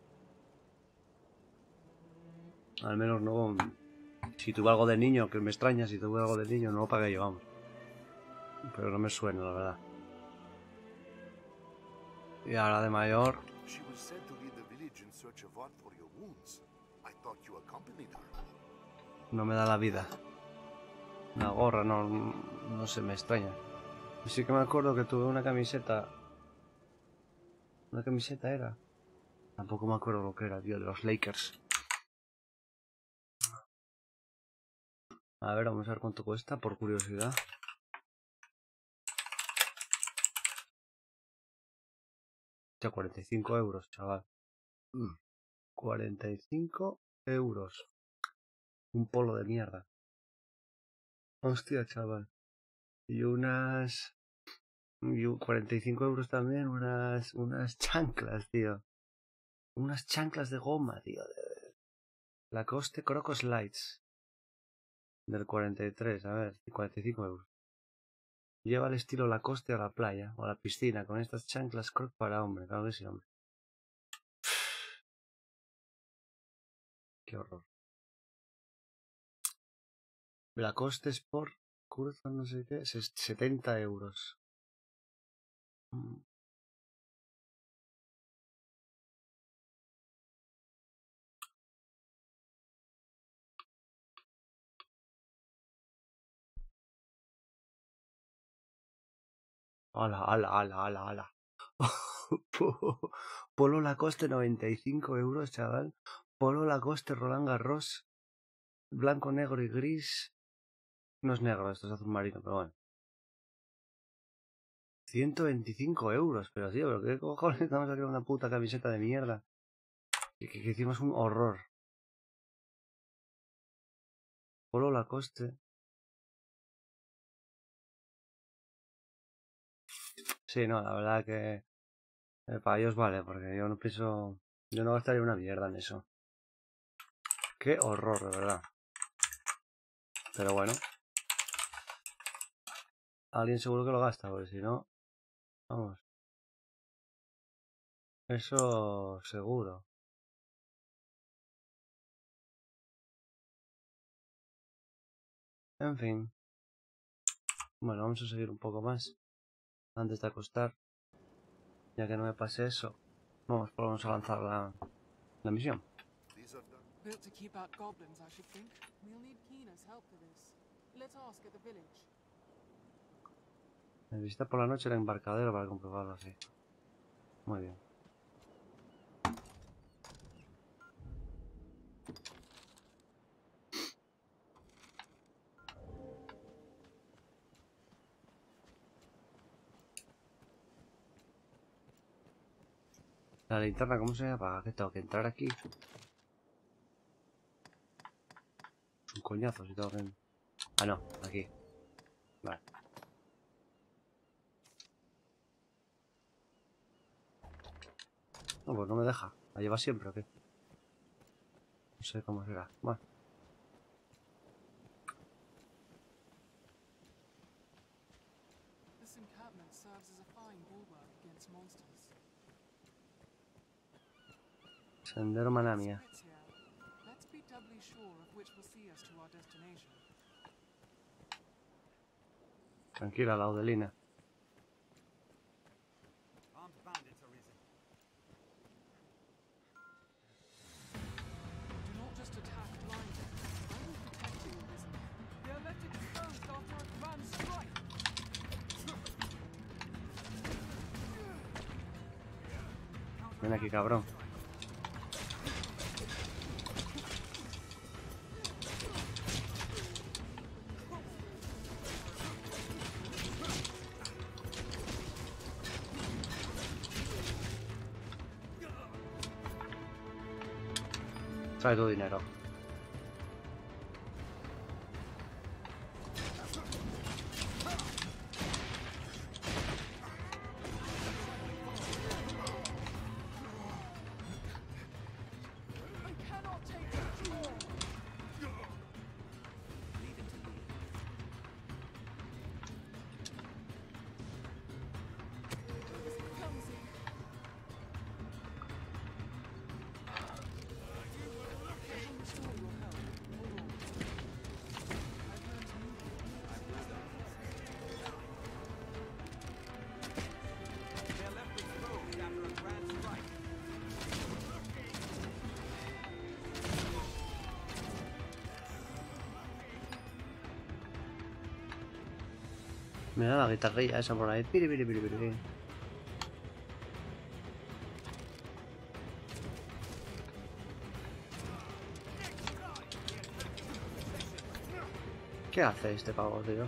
Al menos no... Si tuve algo de niño, que me extraña, si tuve algo de niño, no lo pagué yo, vamos. Pero no me suena, la verdad. Y ahora de mayor... No me da la vida. Una gorra, no sé, me extraña. Sí que me acuerdo que tuve una camiseta. ¿Una camiseta era? Tampoco me acuerdo lo que era, tío, de los Lakers. A ver, vamos a ver cuánto cuesta, por curiosidad. Ya, 45 euros, chaval. 45 euros. Un polo de mierda. Hostia, chaval. Y unas... Y 45 euros también, unas chanclas, tío. Unas chanclas de goma, tío. Lacoste Croco Slides. Del 43, a ver, 45 euros. Lleva el estilo Lacoste a la playa o a la piscina con estas chanclas Croc para hombre. Claro que sí, hombre. Qué horror. Lacoste Sport, curso no sé qué, 70 euros. Ala, ala, ala, ala, ala. Polo Lacoste 95 euros, chaval. Polo Lacoste Roland Garros. Blanco, negro y gris. No es negro, esto es azul marino, pero bueno. 125 euros, pero tío, ¿pero qué cojones estamos aquí con una puta camiseta de mierda? Que hicimos un horror. Polo Lacoste. Sí, no, la verdad que para ellos vale, porque yo no pienso... Yo no gastaría una mierda en eso. Qué horror, de verdad. Pero bueno. Alguien seguro que lo gasta, porque si no... Vamos. Eso seguro. En fin. Bueno, vamos a seguir un poco más. Antes de acostar. Ya que no me pase eso. Vamos a lanzar la misión. Built to keep out goblins, I should think. We'll need Keena's help for this. Let's ask at the village. Visita por la noche el embarcadero para comprobarlo así. Muy bien. La linterna, ¿cómo se apaga? ¿Qué tengo que entrar aquí? Es un coñazo si tengo que... Ah, no, aquí. Vale. No, pues no me deja. ¿La lleva siempre o qué? No sé cómo será. Bueno. This encampment serves as a fine bulwark against monsters. Sendero Manamia. Let's be doubly sure of which will see us to our destination. Tranquila, la Audelina. Armed bandits are risen. Do not just attack blindly. I will protect you, Arisen. Ven aquí, cabrón. Trae tu dinero. Mira la guitarrilla esa por ahí. Piri, piri, piri, piri. ¿Qué hace este pavo, tío?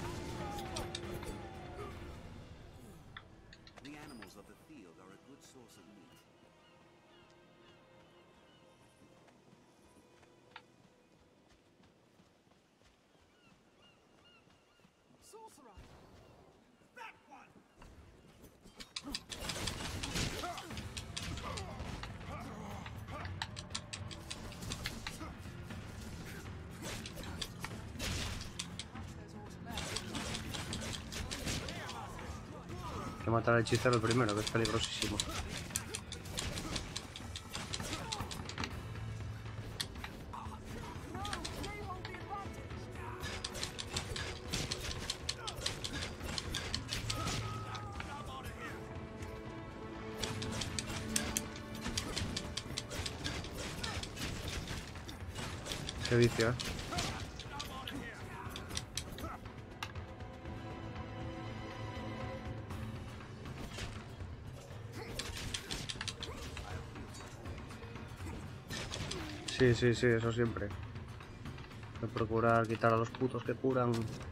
Hay que matar al hechicero primero, que es peligrosísimo. Qué vicio, ¿eh? Sí, sí, sí, eso siempre. Hay que procurar quitar a los putos que curan.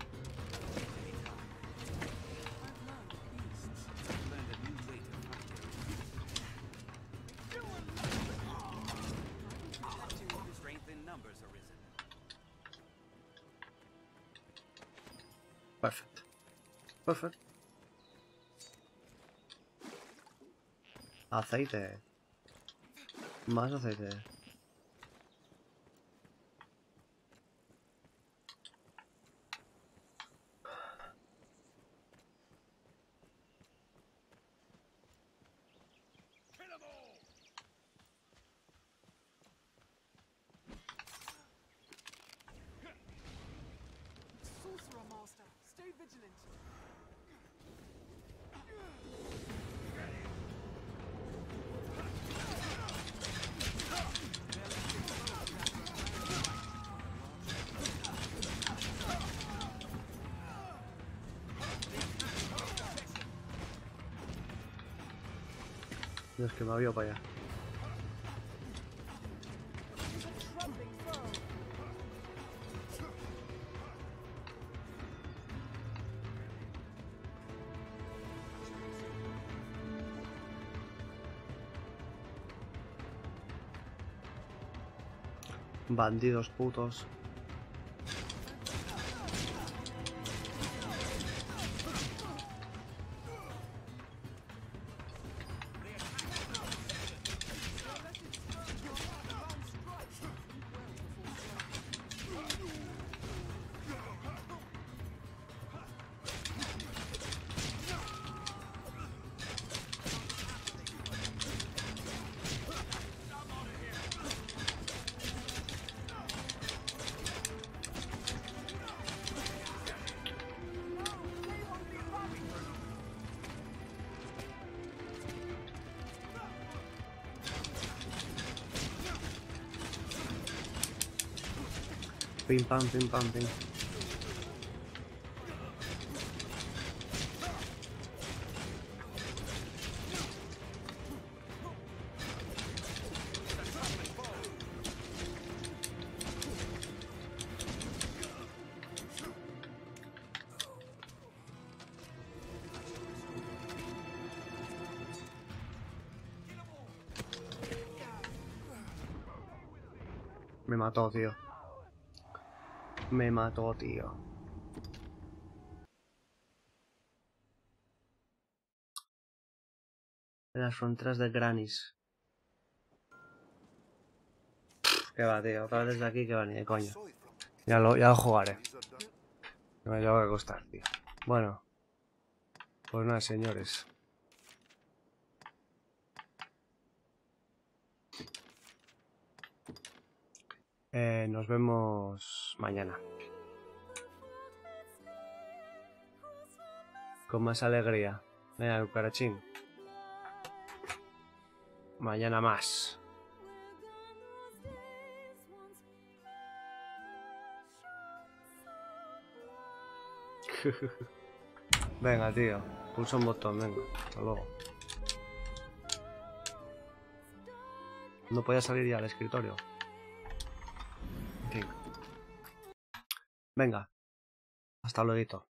Perfecto. Perfecto. Aceite. Más aceite. Sorcerer Master, stay vigilant. Dios, que me había para allá. Bandidos putos. Pim pam, pim pam, pim. Me mató, tío. Me mató, tío. En las fronteras de Granis. Que va, tío. Otra vez desde aquí que va ni de coña. Ya lo jugaré. Me tengo que costar, tío. Bueno. Pues nada, señores. Nos vemos mañana. Con más alegría. Venga, cucarachín. Mañana más. Venga, tío. Pulsa un botón, venga. Hasta luego. No podía salir ya al escritorio. En fin. Venga. Hasta luego.